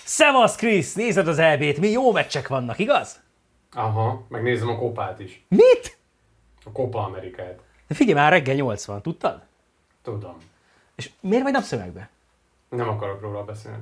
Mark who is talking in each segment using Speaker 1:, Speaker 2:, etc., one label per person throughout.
Speaker 1: Szevasz, Krisz! Nézed az EB-t, mi jó meccsek vannak, igaz?
Speaker 2: Aha, megnézem a Kopát is.
Speaker 1: Mit?
Speaker 2: A Copa Amerikát.
Speaker 1: De figyelj, már reggel 8 van, tudtad?
Speaker 2: Tudom.
Speaker 1: És miért vagy napszemegbe?
Speaker 2: Nem akarok róla beszélni.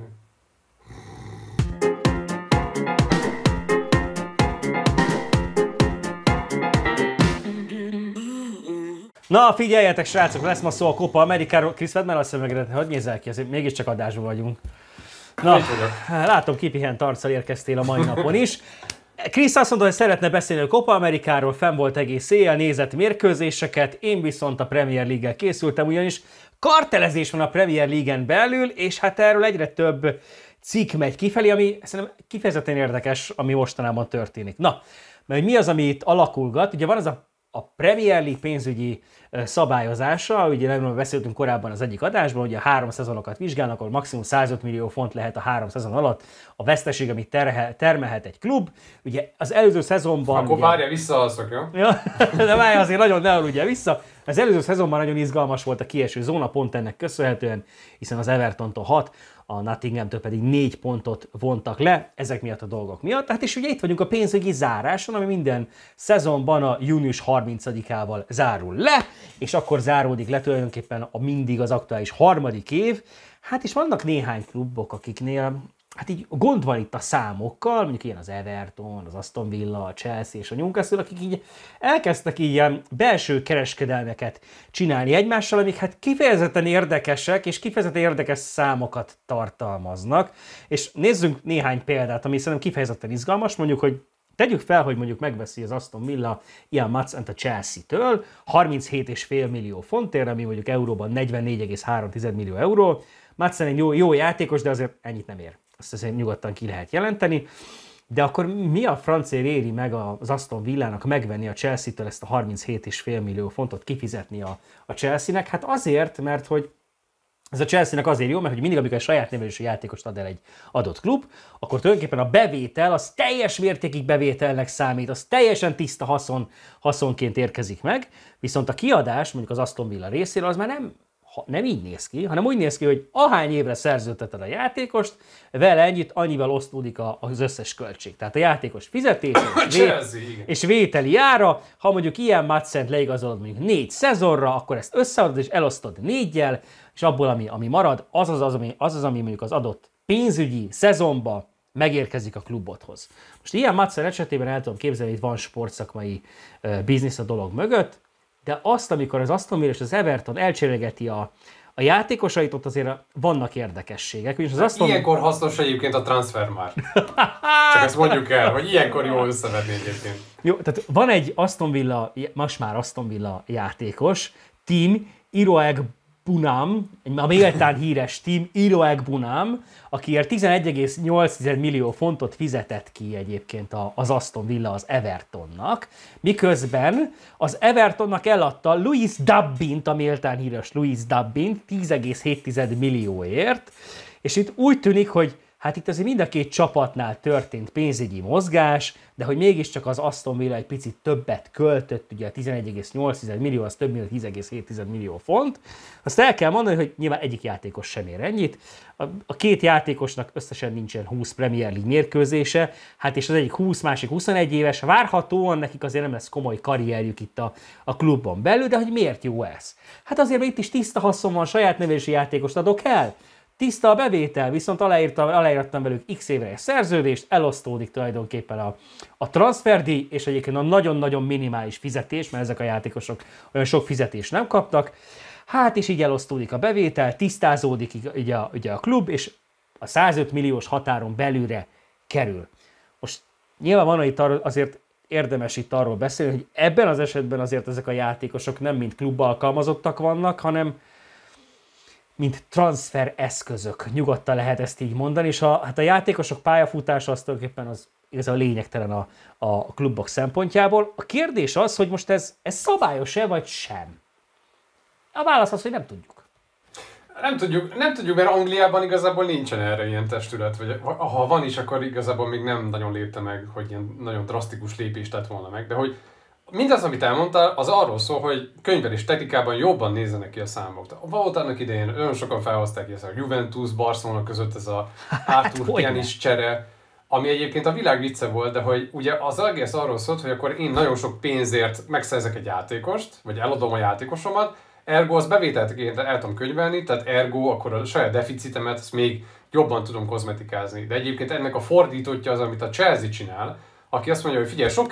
Speaker 1: Na, figyeljetek, srácok, lesz ma szó a Copa Amerikáról. Krisz, vedd már a szemegedet, hogy nézel ki, azért mégiscsak adásban vagyunk. Na, látom, kipihent arccal érkeztél a mai napon is. Krisz azt mondta, hogy szeretne beszélni a Copa Amerikáról, fenn volt egész éjjel, nézett mérkőzéseket, én viszont a Premier League-gel készültem, ugyanis kartelezés van a Premier League-en belül, és hát erről egyre több cikk megy kifelé, ami szerintem kifejezetten érdekes, ami mostanában történik. Na, mert mi az, ami itt alakulgat? Ugye van az a Premier League pénzügyi szabályozása, ugye nem beszéltünk korábban az egyik adásban, hogy a 3 szezonokat vizsgálnak, akkor maximum 105 millió font lehet a 3 szezon alatt a veszteség, amit termelhet egy klub. Ugye az előző szezonban...
Speaker 2: Akkor várja, visszaalszok, jó?
Speaker 1: Ja, de várja, azért nagyon ne aludjál vissza. Az előző szezonban nagyon izgalmas volt a kieső zóna, pont ennek köszönhetően, hiszen az Evertontól 6, a Nottinghamtől pedig 4 pontot vontak le, ezek miatt a dolgok miatt. Hát és ugye itt vagyunk a pénzügyi záráson, ami minden szezonban a június 30-ával zárul le, és akkor záródik le tulajdonképpen a mindig az aktuális harmadik év. Hát és vannak néhány klubok, akiknél hát így gond van itt a számokkal, mondjuk ilyen az Everton, az Aston Villa, a Chelsea és a Newcastle, akik így elkezdtek így ilyen belső kereskedelmeket csinálni egymással, amik hát kifejezetten érdekesek és kifejezetten érdekes számokat tartalmaznak. És nézzünk néhány példát, ami szerintem kifejezetten izgalmas, mondjuk, hogy tegyük fel, hogy mondjuk megveszi az Aston Villa Ian Madsent a Chelsea-től 37,5 millió fontért, ami mondjuk euróban 44,3 millió euró. Madsen egy jó játékos, de azért ennyit nem ér. Azt azért nyugodtan ki lehet jelenteni. De akkor mi a francér éri meg az Aston Villának megvenni a Chelsea-től ezt a 37,5 millió fontot kifizetni a Chelsea-nek? Hát azért, mert hogy ez a Chelsea-nek azért jó, mert hogy mindig, amikor egy saját nevelésű játékost ad el egy adott klub, akkor tulajdonképpen a bevétel, az teljes mértékig bevételnek számít, az teljesen tiszta haszonként érkezik meg, viszont a kiadás, mondjuk az Aston Villa részéről, az már nem így néz ki, hanem úgy néz ki, hogy ahány évre szerződteted a játékost, vele ennyit annyival osztódik az összes költség. Tehát a játékos fizetése és vételi ára, ha mondjuk ilyen Madsent leigazolod mondjuk 4 szezonra, akkor ezt összeadod és elosztod 4-jel, és abból, ami marad, az, ami mondjuk az adott pénzügyi szezonba megérkezik a klubodhoz. Most ilyen Madsen esetében el tudom képzelni, hogy van sportszakmai biznisz a dolog mögött, de azt, amikor az Aston Villa és az Everton elcserélgeti a játékosait, ott azért vannak érdekességek.
Speaker 2: Ilyenkor hasznos egyébként a transfer már. Csak ezt mondjuk el, hogy ilyenkor jól összevetni egyébként.
Speaker 1: Jó, tehát van egy Aston Villa, most már Aston Villa játékos, Tim Iroegbunam, a méltán híres Tim Iroegbunam, akiért 11,8 millió fontot fizetett ki egyébként az Aston Villa az Evertonnak, miközben az Evertonnak eladta Louis Dubbint, a méltán híres Louis Dubbint 10,7 millióért, és itt úgy tűnik, hogy hát itt azért mind a két csapatnál történt pénzügyi mozgás, de hogy mégiscsak az Aston Villa egy picit többet költött, ugye a 11,8 millió, az több mint 10,7 millió font. Azt el kell mondani, hogy nyilván egyik játékos sem ér ennyit. A két játékosnak összesen nincsen 20 Premier League mérkőzése, hát és az egyik 20, másik 21 éves, várhatóan nekik azért nem lesz komoly karrierjük itt a klubban belül, de hogy miért jó ez? Hát azért, mert itt is tiszta haszon van, saját nevelési játékost adok el. Tiszta a bevétel, viszont aláírtam velük x évre egy szerződést, elosztódik tulajdonképpen a transferdíj, és egyébként a nagyon-nagyon minimális fizetés, mert ezek a játékosok olyan sok fizetést nem kaptak. Hát és így elosztódik a bevétel, tisztázódik ugye a klub, és a 105 milliós határon belülre kerül. Most nyilván van, hogy itt azért érdemes itt arról beszélni, hogy ebben az esetben azért ezek a játékosok nem mint klubalkalmazottak vannak, hanem mint transfer eszközök. Nyugodtan lehet ezt így mondani, és hát a játékosok pályafutása az tulajdonképpen az igazából lényegtelen a klubok szempontjából. A kérdés az, hogy most ez szabályos-e, vagy sem? A válasz az, hogy nem tudjuk.
Speaker 2: Nem tudjuk, mert Angliában igazából nincsen erre ilyen testület, vagy ha van is, akkor igazából még nem nagyon lépte meg, hogy ilyen nagyon drasztikus lépést tett volna meg, de hogy mindaz, amit elmondtál, az arról szól, hogy könyvelés technikában jobban nézzenek ki a számok. Volt annak idején, nagyon sokan felhozták ezt a Juventus, Barcelona között ez a Arthur Pianis csere, ami egyébként a világ vicce volt, de hogy ugye az egész arról szólt, hogy akkor én nagyon sok pénzért megszerzek egy játékost, vagy eladom a játékosomat, ergo az bevételként el tudom könyvelni, tehát ergo akkor a saját deficitemet ezt még jobban tudom kozmetikázni. De egyébként ennek a fordítottja az, amit a Chelsea csinál, aki azt mondja, hogy figyelj, sok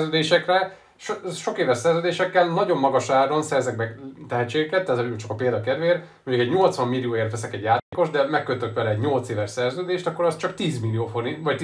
Speaker 2: éves szerződésekkel nagyon magas áron szerzek meg tehetségeket, tehát csak a példa kedvéért, mondjuk egy 80 millióért veszek egy játékos, de megkötök vele egy 8 éves szerződést, akkor az csak 10 millió forint, vagy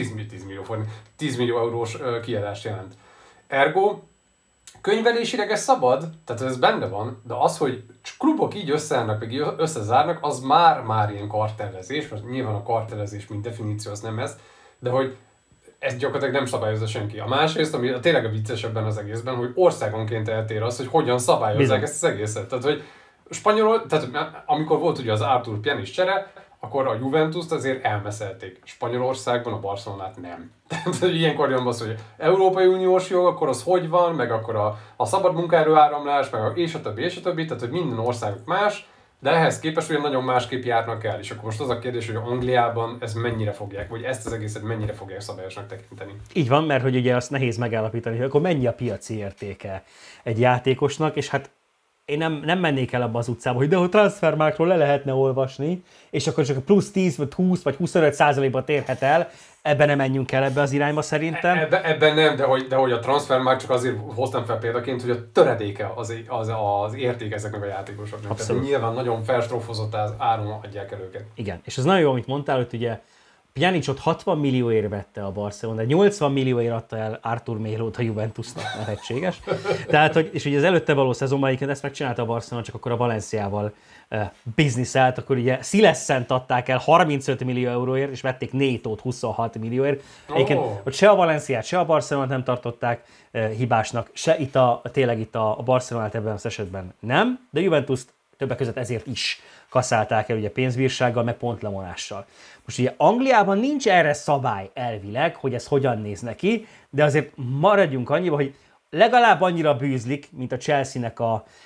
Speaker 2: 10 millió eurós kiadást jelent. Ergo, könyvelésileg ez szabad, tehát ez benne van, de az, hogy klubok így összeállnak, meg összezárnak, az már ilyen kartellezés, mert nyilván a kartellezés, mint definíció, az nem ez, de hogy ezt gyakorlatilag nem szabályozza senki. A másrészt, ami tényleg a viccesebben az egészben, hogy országonként eltér az, hogy hogyan szabályozzák ezt az egészet. Tehát, hogy tehát amikor volt ugye az Arthur Pianis csere, akkor a Juventust azért elmeszelték. Spanyolországban a Barcelonát nem. Tehát ilyenkor jön az, hogy Európai Uniós jog, akkor az hogy van, meg akkor a szabad munkaerő áramlás, meg és a többi, tehát hogy minden országuk más, de ehhez képest ugye nagyon másképp járnak el. És akkor most az a kérdés, hogy Angliában ez mennyire fogják, vagy ezt az egészet mennyire fogják szabályosnak tekinteni.
Speaker 1: Így van, mert hogy ugye azt nehéz megállapítani, hogy akkor mennyi a piaci értéke egy játékosnak, és hát én nem mennék el abba az utcába, hogy de a transfermarktról le lehetne olvasni, és akkor csak plusz 10, vagy 20, vagy 25%-ba térhet el, ebben nem menjünk el ebbe az irányba szerintem.
Speaker 2: Ebben nem, de hogy a transfermarkt csak azért hoztam fel példaként, hogy a töredéke az érték ezeknek a játékosoknak. Tehát nyilván nagyon felstrófozott áron adják el őket.
Speaker 1: Igen, és ez nagyon jó, amit mondtál, hogy ugye Pjanicot 60 millióért vette a Barcelona, de 80 millióért adta el Arthur Melót a Juventusnak, lehetséges. Tehát, és ugye az előtte való szezonban egyébként ezt megcsinálta a Barcelona, csak akkor a Valenciával bizniszelt, akkor ugye Silessent adták el 35 millió euróért, és vették Nétót 26 millióért. Egyébként hogy se a Valenciát, se a Barcelonát nem tartották hibásnak, se tényleg itt a Barcelonát ebben az esetben nem, de Juventust többek között ezért is kaszálták el ugye pénzbírsággal, meg pontlevonással. Most ugye Angliában nincs erre szabály elvileg, hogy ez hogyan néz neki, de azért maradjunk annyiba, hogy legalább annyira bűzlik, mint a Chelsea-nek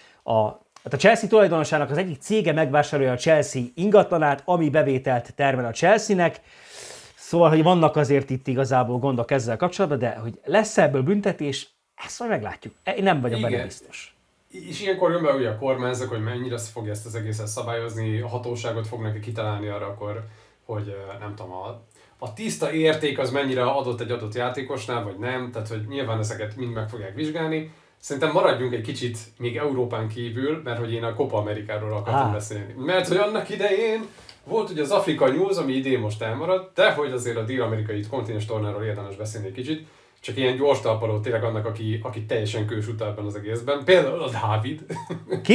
Speaker 1: a Chelsea tulajdonosának az egyik cége megvásárolja a Chelsea ingatlanát, ami bevételt termel a Chelsea-nek. Szóval, hogy vannak azért itt igazából gondok ezzel kapcsolatban, de hogy lesz ebből büntetés, ezt majd meglátjuk. Én nem vagyok benne biztos.
Speaker 2: És ilyenkor jön be ugye a kormányzat, hogy mennyire fogja ezt az egészet szabályozni, a hatóságot fog neki kitalálni arra, akkor, hogy nem tudom, a tiszta érték az mennyire adott egy adott játékosnál, vagy nem, tehát hogy nyilván ezeket mind meg fogják vizsgálni. Szerintem maradjunk egy kicsit még Európán kívül, mert hogy én a Copa Amerikáról akartam beszélni. Mert hogy annak idején volt ugye az Africa News, ami idén most elmaradt, de hogy azért a dél-amerikai kontinens tornáról érdemes beszélni egy kicsit. Csak ilyen gyors talpaló tényleg annak, aki teljesen kősút ebben az egészben. Például a Dávid.
Speaker 1: Ki?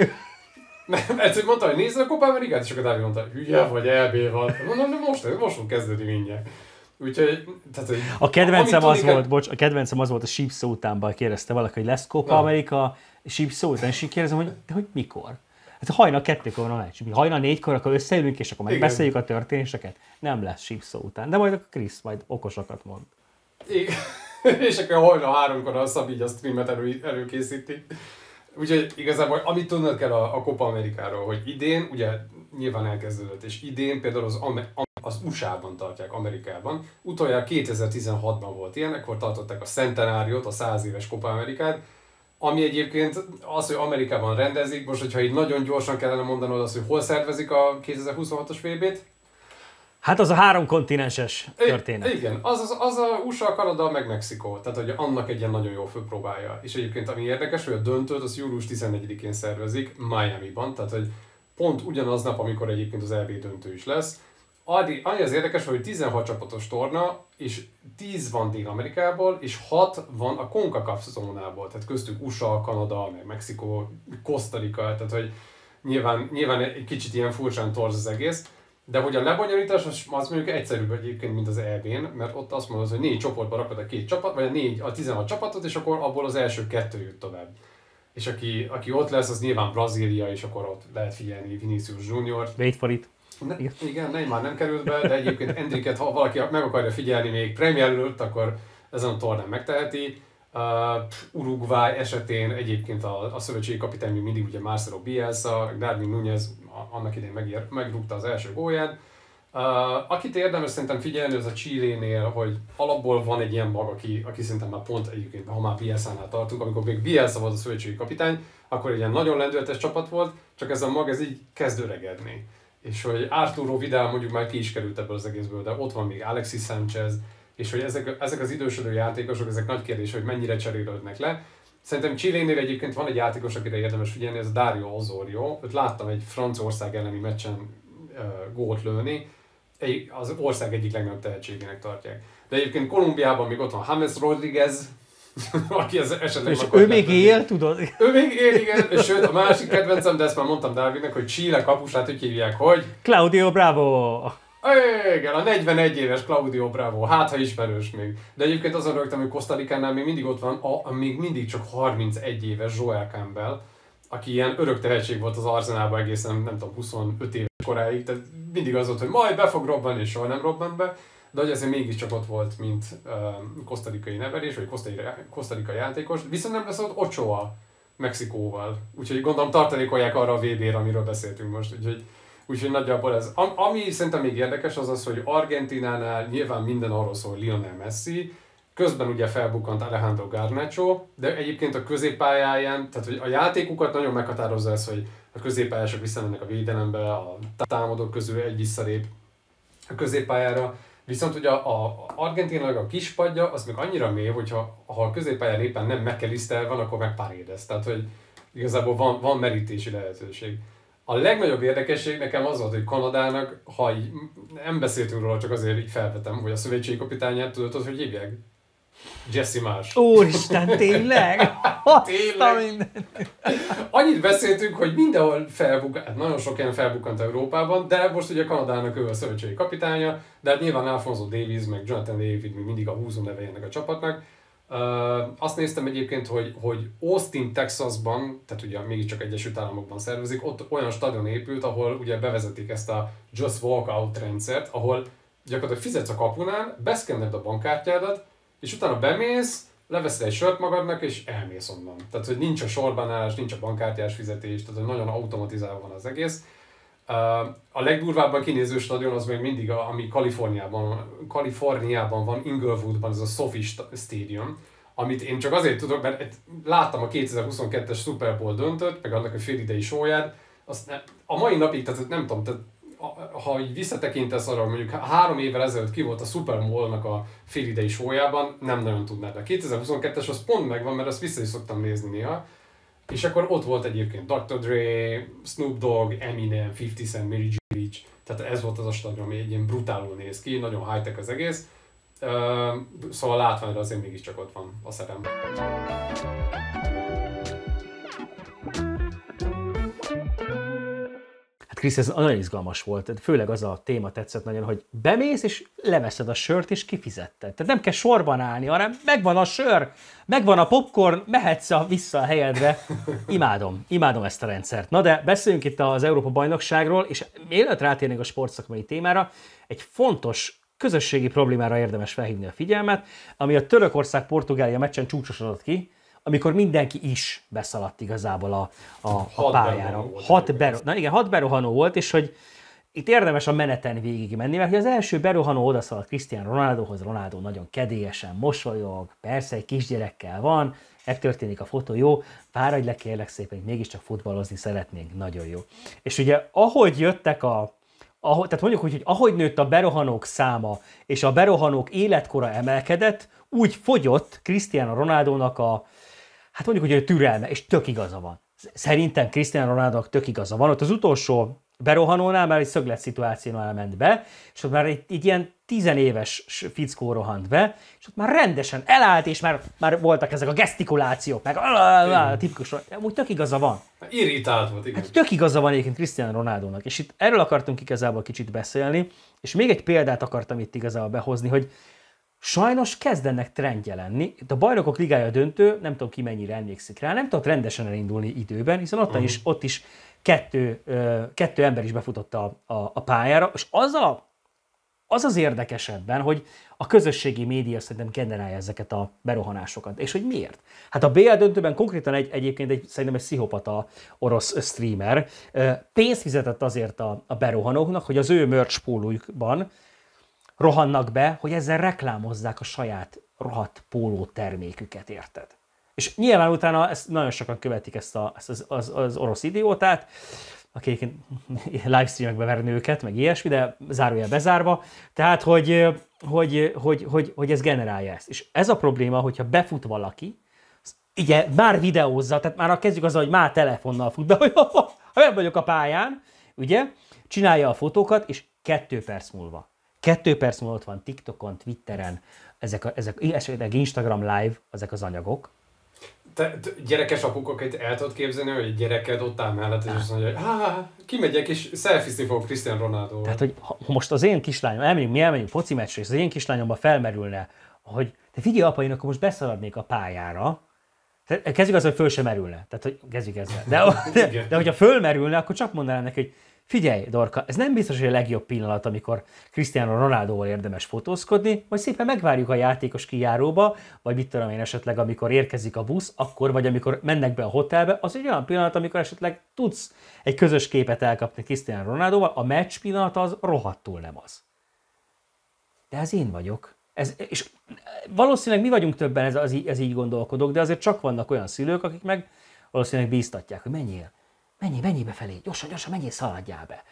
Speaker 2: mert hogy mondta, hogy nézd a Copa Amerikát, és akkor Dávid mondta, hülye vagy, EB van. Mondom, de most fog kezdődni mindjárt. Úgyhogy, tehát, hogy
Speaker 1: a kedvencem az volt a Sípszó utánban, kérdezte valaki, hogy lesz Copa Amerika Sípszó után, és így kérdezem, hogy mikor? Hát hajnal 2-kor van a meccs. Hajnal 4-kor, akkor összeülünk, és akkor megbeszéljük a történéseket. Nem lesz Sípszó után, de majd a Krisz majd okosakat mond.
Speaker 2: Igen. És akkor hajnal 3-kor a Szabi így a streamet előkészíti. Úgyhogy igazából amit tudnod kell a Copa Amerikáról, hogy idén, ugye nyilván elkezdődött, és idén például az USA-ban tartják, Amerikában. Utoljára 2016-ban volt ilyen, akkor tartották a Centenáriót, a 100 éves Copa Amerikát, ami egyébként az, hogy Amerikában rendezik, most hogyha így nagyon gyorsan kellene mondanod azt, hogy hol szervezik a 2026-os VB-t.
Speaker 1: Hát az a 3 kontinenses történet.
Speaker 2: Igen, az a USA, Kanada, meg Mexikó. Tehát, hogy annak egy ilyen nagyon jó főpróbája. És egyébként ami érdekes, hogy a döntőt az július 14-én szervezik Miami-ban, tehát hogy pont ugyanaz nap, amikor egyébként az EB döntő is lesz. Annyi az érdekes, hogy 16 csapatos torna, és 10 van Dél-Amerikából, és 6 van a CONCACAF zónából. Tehát köztük USA, Kanada, meg Mexikó, Costa Rica, tehát hogy nyilván egy kicsit ilyen furcsán torz az egész. De hogy a lebonyolítás az mondjuk egyszerűbb egyébként, mint az EB-n, mert ott azt mondod, hogy 4 csoportba rakod a 2 csapat, vagy a 16 csapatot, és akkor abból az első 2 jut tovább. És aki ott lesz, az nyilván Brazília, és akkor ott lehet figyelni Vinicius Junior.
Speaker 1: Wait for it.
Speaker 2: Igen, Neymar nem került be, de egyébként Endricket, ha valaki meg akarja figyelni még Premier előtt, akkor ezen a tornán megteheti. Uruguay esetén egyébként a szövetségi kapitány még mindig ugye Marcelo Bielsa, Darwin Núñez annak idején megrúgta az első gólját. Akit érdemes szerintem figyelni, az a Chilénél, hogy alapból van egy ilyen mag, aki szerintem már pont egyébként, ha már Bielsánál tartunk, amikor még Bielsa volt a szövetségi kapitány, akkor egy ilyen nagyon lendületes csapat volt, csak ez a mag ez így kezd öregedni. És hogy Arturo Vidal mondjuk már ki is került ebből az egészből, de ott van még Alexis Sánchez, és hogy ezek az idősödő játékosok, ezek nagy kérdés, hogy mennyire cserélődnek le. Szerintem Chilénél egyébként van egy játékos, akire érdemes figyelni, ez Dario Osorio. Őt láttam egy Franciaország elleni meccsen gólt lőni, az ország egyik legnagyobb tehetségének tartják. De egyébként Kolumbiában még ott van James Rodriguez, aki ez esetleg...
Speaker 1: És ő még él, tudod?
Speaker 2: Ő még él, igen. És sőt, a másik kedvencem, de ezt már mondtam Dávidnek, hogy Chile kapusát úgy hívják, hogy...
Speaker 1: Claudio Bravo!
Speaker 2: Igen, a 41 éves Claudio Bravo, hát ha ismerős még. De egyébként azon rögtem, hogy Costa Ricánál még mindig ott van a még mindig csak 31 éves Joel Campbell, aki ilyen örök tehetség volt az Arsenalban egészen, nem tudom, 25 éves koráig, tehát mindig az volt, hogy majd be fog robbanni, és soha nem robban be, de hogy azért mégiscsak ott volt, mint kosztarikai nevelés, vagy kosztarikai játékos, viszont nem lesz ott Ochoa Mexikóval, úgyhogy gondolom tartalékolják arra a VB-re, amiről beszéltünk most, úgyhogy nagyjából ez. Ami szerintem még érdekes az az, hogy Argentinánál nyilván minden arról szól, hogy Lionel Messi, közben ugye felbukkant Alejandro Garnacho, de egyébként a középpályáján, tehát hogy a játékukat nagyon meghatározza ez, hogy a középpályások visszamennek a védelembe, a támadók közül egy visszalép a középpályára, viszont ugye a Argentinailag a kispadja, az meg annyira mély, hogyha a középpályán éppen nem McAllister van, akkor meg Paredes, tehát hogy igazából van merítési lehetőség. A legnagyobb érdekesség nekem az volt, hogy Kanadának, ha így, nem beszéltünk róla, csak azért így felvetem, hogy a szövetségi kapitányát tudod, hogy hívják? Jesse Marsh.
Speaker 1: Úristen, tényleg?
Speaker 2: Tényleg? Annyit beszéltünk, hogy mindenhol felbukkant, nagyon sok ilyen felbukkant Európában, de most ugye Kanadának ő a szövetségi kapitánya, de hát nyilván Alphonso Davies, meg Jonathan David még mindig a húzó neve ennek a csapatnak. Azt néztem egyébként, hogy Austin, Texasban, tehát ugye mégiscsak Egyesült Államokban szervezik, ott olyan stadion épült, ahol ugye bevezetik ezt a Just Walk Out rendszert, ahol gyakorlatilag fizetsz a kapunál, beszkenned a bankkártyádat, és utána bemész, leveszel egy sört magadnak, és elmész onnan. Tehát, hogy nincs a sorban állás, nincs a bankkártyás fizetés, tehát, hogy nagyon automatizálva van az egész. A legdurvábban kinéző stadion az még mindig, ami Kaliforniában van, Inglewoodban, ez a SoFi Stadium, amit én csak azért tudok, mert láttam a 2022-es Super Bowl döntőt, meg annak a félidei showyát, a mai napig, tehát nem tudom, tehát ha így visszatekintesz arra, hogy mondjuk 3 évvel ezelőtt ki volt a Super Bowl-nak a félidei showyában, nem nagyon tudnád. De 2022-es az pont megvan, mert azt vissza is szoktam nézni néha. És akkor ott volt egyébként Dr. Dre, Snoop Dogg, Eminem, 50 Cent, Mary J. Blige. Tehát ez volt az a stadion, ami egy ilyen brutálul néz ki, nagyon high-tech az egész. Szóval látványra azért mégiscsak ott van a szerem.
Speaker 1: Krisz, ez nagyon izgalmas volt, főleg az a téma tetszett nagyon, hogy bemész és leveszed a sört és kifizetted. Tehát nem kell sorban állni, hanem megvan a sör, megvan a popcorn, mehetsz vissza a helyedre. Imádom ezt a rendszert. Na de beszéljünk itt az Európa-bajnokságról, és mielőtt rátérnénk a sportszakmai témára, egy fontos közösségi problémára érdemes felhívni a figyelmet, ami a Törökország-Portugália meccsen csúcsosodott ki, amikor mindenki is beszaladt igazából a pályára. 6 berohanó volt, és hogy itt érdemes a meneten végig menni, mert az első berohanó odaszaladt Cristiano Ronaldohoz, Ronaldo nagyon kedélyesen mosolyog, persze egy kisgyerekkel van, megtörténik a fotó, jó, fáradj le kérlek szépen, mégiscsak futballozni szeretnénk, nagyon jó. És ugye ahogy jöttek tehát mondjuk úgy, hogy ahogy nőtt a berohanók száma, és a berohanók életkora emelkedett, úgy fogyott Cristiano Ronaldónak hát mondjuk, hogy a türelme, és tök igaza van. Szerintem Cristiano Ronaldónak tök igaza van. Ott az utolsó berohanónál már egy szöglet szituációnál ment be, és ott már egy ilyen 10 éves fickó rohant be, és ott már rendesen elállt, és már voltak ezek a gesztikulációk, meg tipikus, amúgy tök igaza van.
Speaker 2: Irritált volt, igen.
Speaker 1: Hát tök igaza van egyébként Cristiano Ronaldónak, és itt erről akartunk igazából kicsit beszélni, és még egy példát akartam itt igazából behozni, hogy sajnos kezdenek trendje lenni. Itt a Bajnokok Ligája döntő, nem tudom ki mennyire emlékszik rá, nem tudott rendesen elindulni időben, hiszen ott is kettő ember is befutott a pályára, és azzal a az az érdekes ebben, hogy a közösségi média szerintem generálja ezeket a berohanásokat. És hogy miért? Hát a BL döntőben konkrétan egyébként szerintem egy pszichopata orosz streamer pénzt fizetett azért a berohanóknak, hogy az ő merch pólójukban rohannak be, hogy ezzel reklámozzák a saját rohadt póló terméküket, érted? És nyilván utána ezt nagyon sokan követik ezt az orosz idiótát, akik livestreamekbe verni őket, meg ilyesmi, de zárójel bezárva. Tehát, hogy ez generálja ezt. És ez a probléma, hogyha befut valaki, ugye már videózza, tehát már kezdjük azzal, hogy már telefonnal fut be, hogy ha vagyok a pályán, ugye, csinálja a fotókat, és 2 perc múlva ott van TikTokon, Twitteren, ezek Instagram live, ezek az anyagok.
Speaker 2: Te gyerekes apukokat el tudod képzelni, hogy egy gyereked ott áll mellett, és azt mondja, hogy kimegyek és selfizni fogok Cristiano Ronaldoval.
Speaker 1: Tehát, hogy ha most az én kislányom, mi elmegyünk foci meccsre, és az én kislányomban felmerülne, hogy te figyelj apa, én akkor most beszaladnék a pályára, kezdjük azzal, hogy föl sem merülne. Tehát, hogy kezdjük ezzel. De hogyha fölmerülne, akkor csak mondanám neki, hogy figyelj, Dorka, ez nem biztos, hogy a legjobb pillanat, amikor Cristiano Ronaldoval érdemes fotózkodni, vagy szépen megvárjuk a játékos kijáróba, vagy mit tudom én esetleg, amikor érkezik a busz, akkor, vagy amikor mennek be a hotelbe, az egy olyan pillanat, amikor esetleg tudsz egy közös képet elkapni Cristiano Ronaldoval, a meccs pillanat az rohadtul nem az. De ez én vagyok. És valószínűleg mi vagyunk többen, ez így gondolkodok, de azért csak vannak olyan szülők, akik meg valószínűleg bíztatják, hogy menjél befelé, gyorsan, menjél, szaladjál be.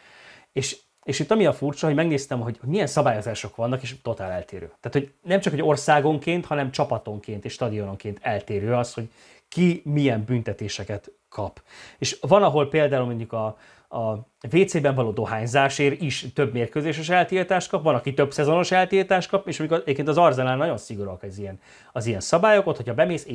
Speaker 1: És itt ami a furcsa, hogy megnéztem, hogy milyen szabályozások vannak, és totál eltérő. Tehát, hogy nem csak hogy országonként, hanem csapatonként és stadiononként eltérő az, hogy ki milyen büntetéseket kap. És van, ahol például mondjuk a WC-ben való dohányzásért is több mérkőzéses eltiltást kap, van, aki több szezonos eltiltást kap, és amikor egyébként az Arsenal nagyon szigorúak az ilyen szabályok, ott, hogyha bemész,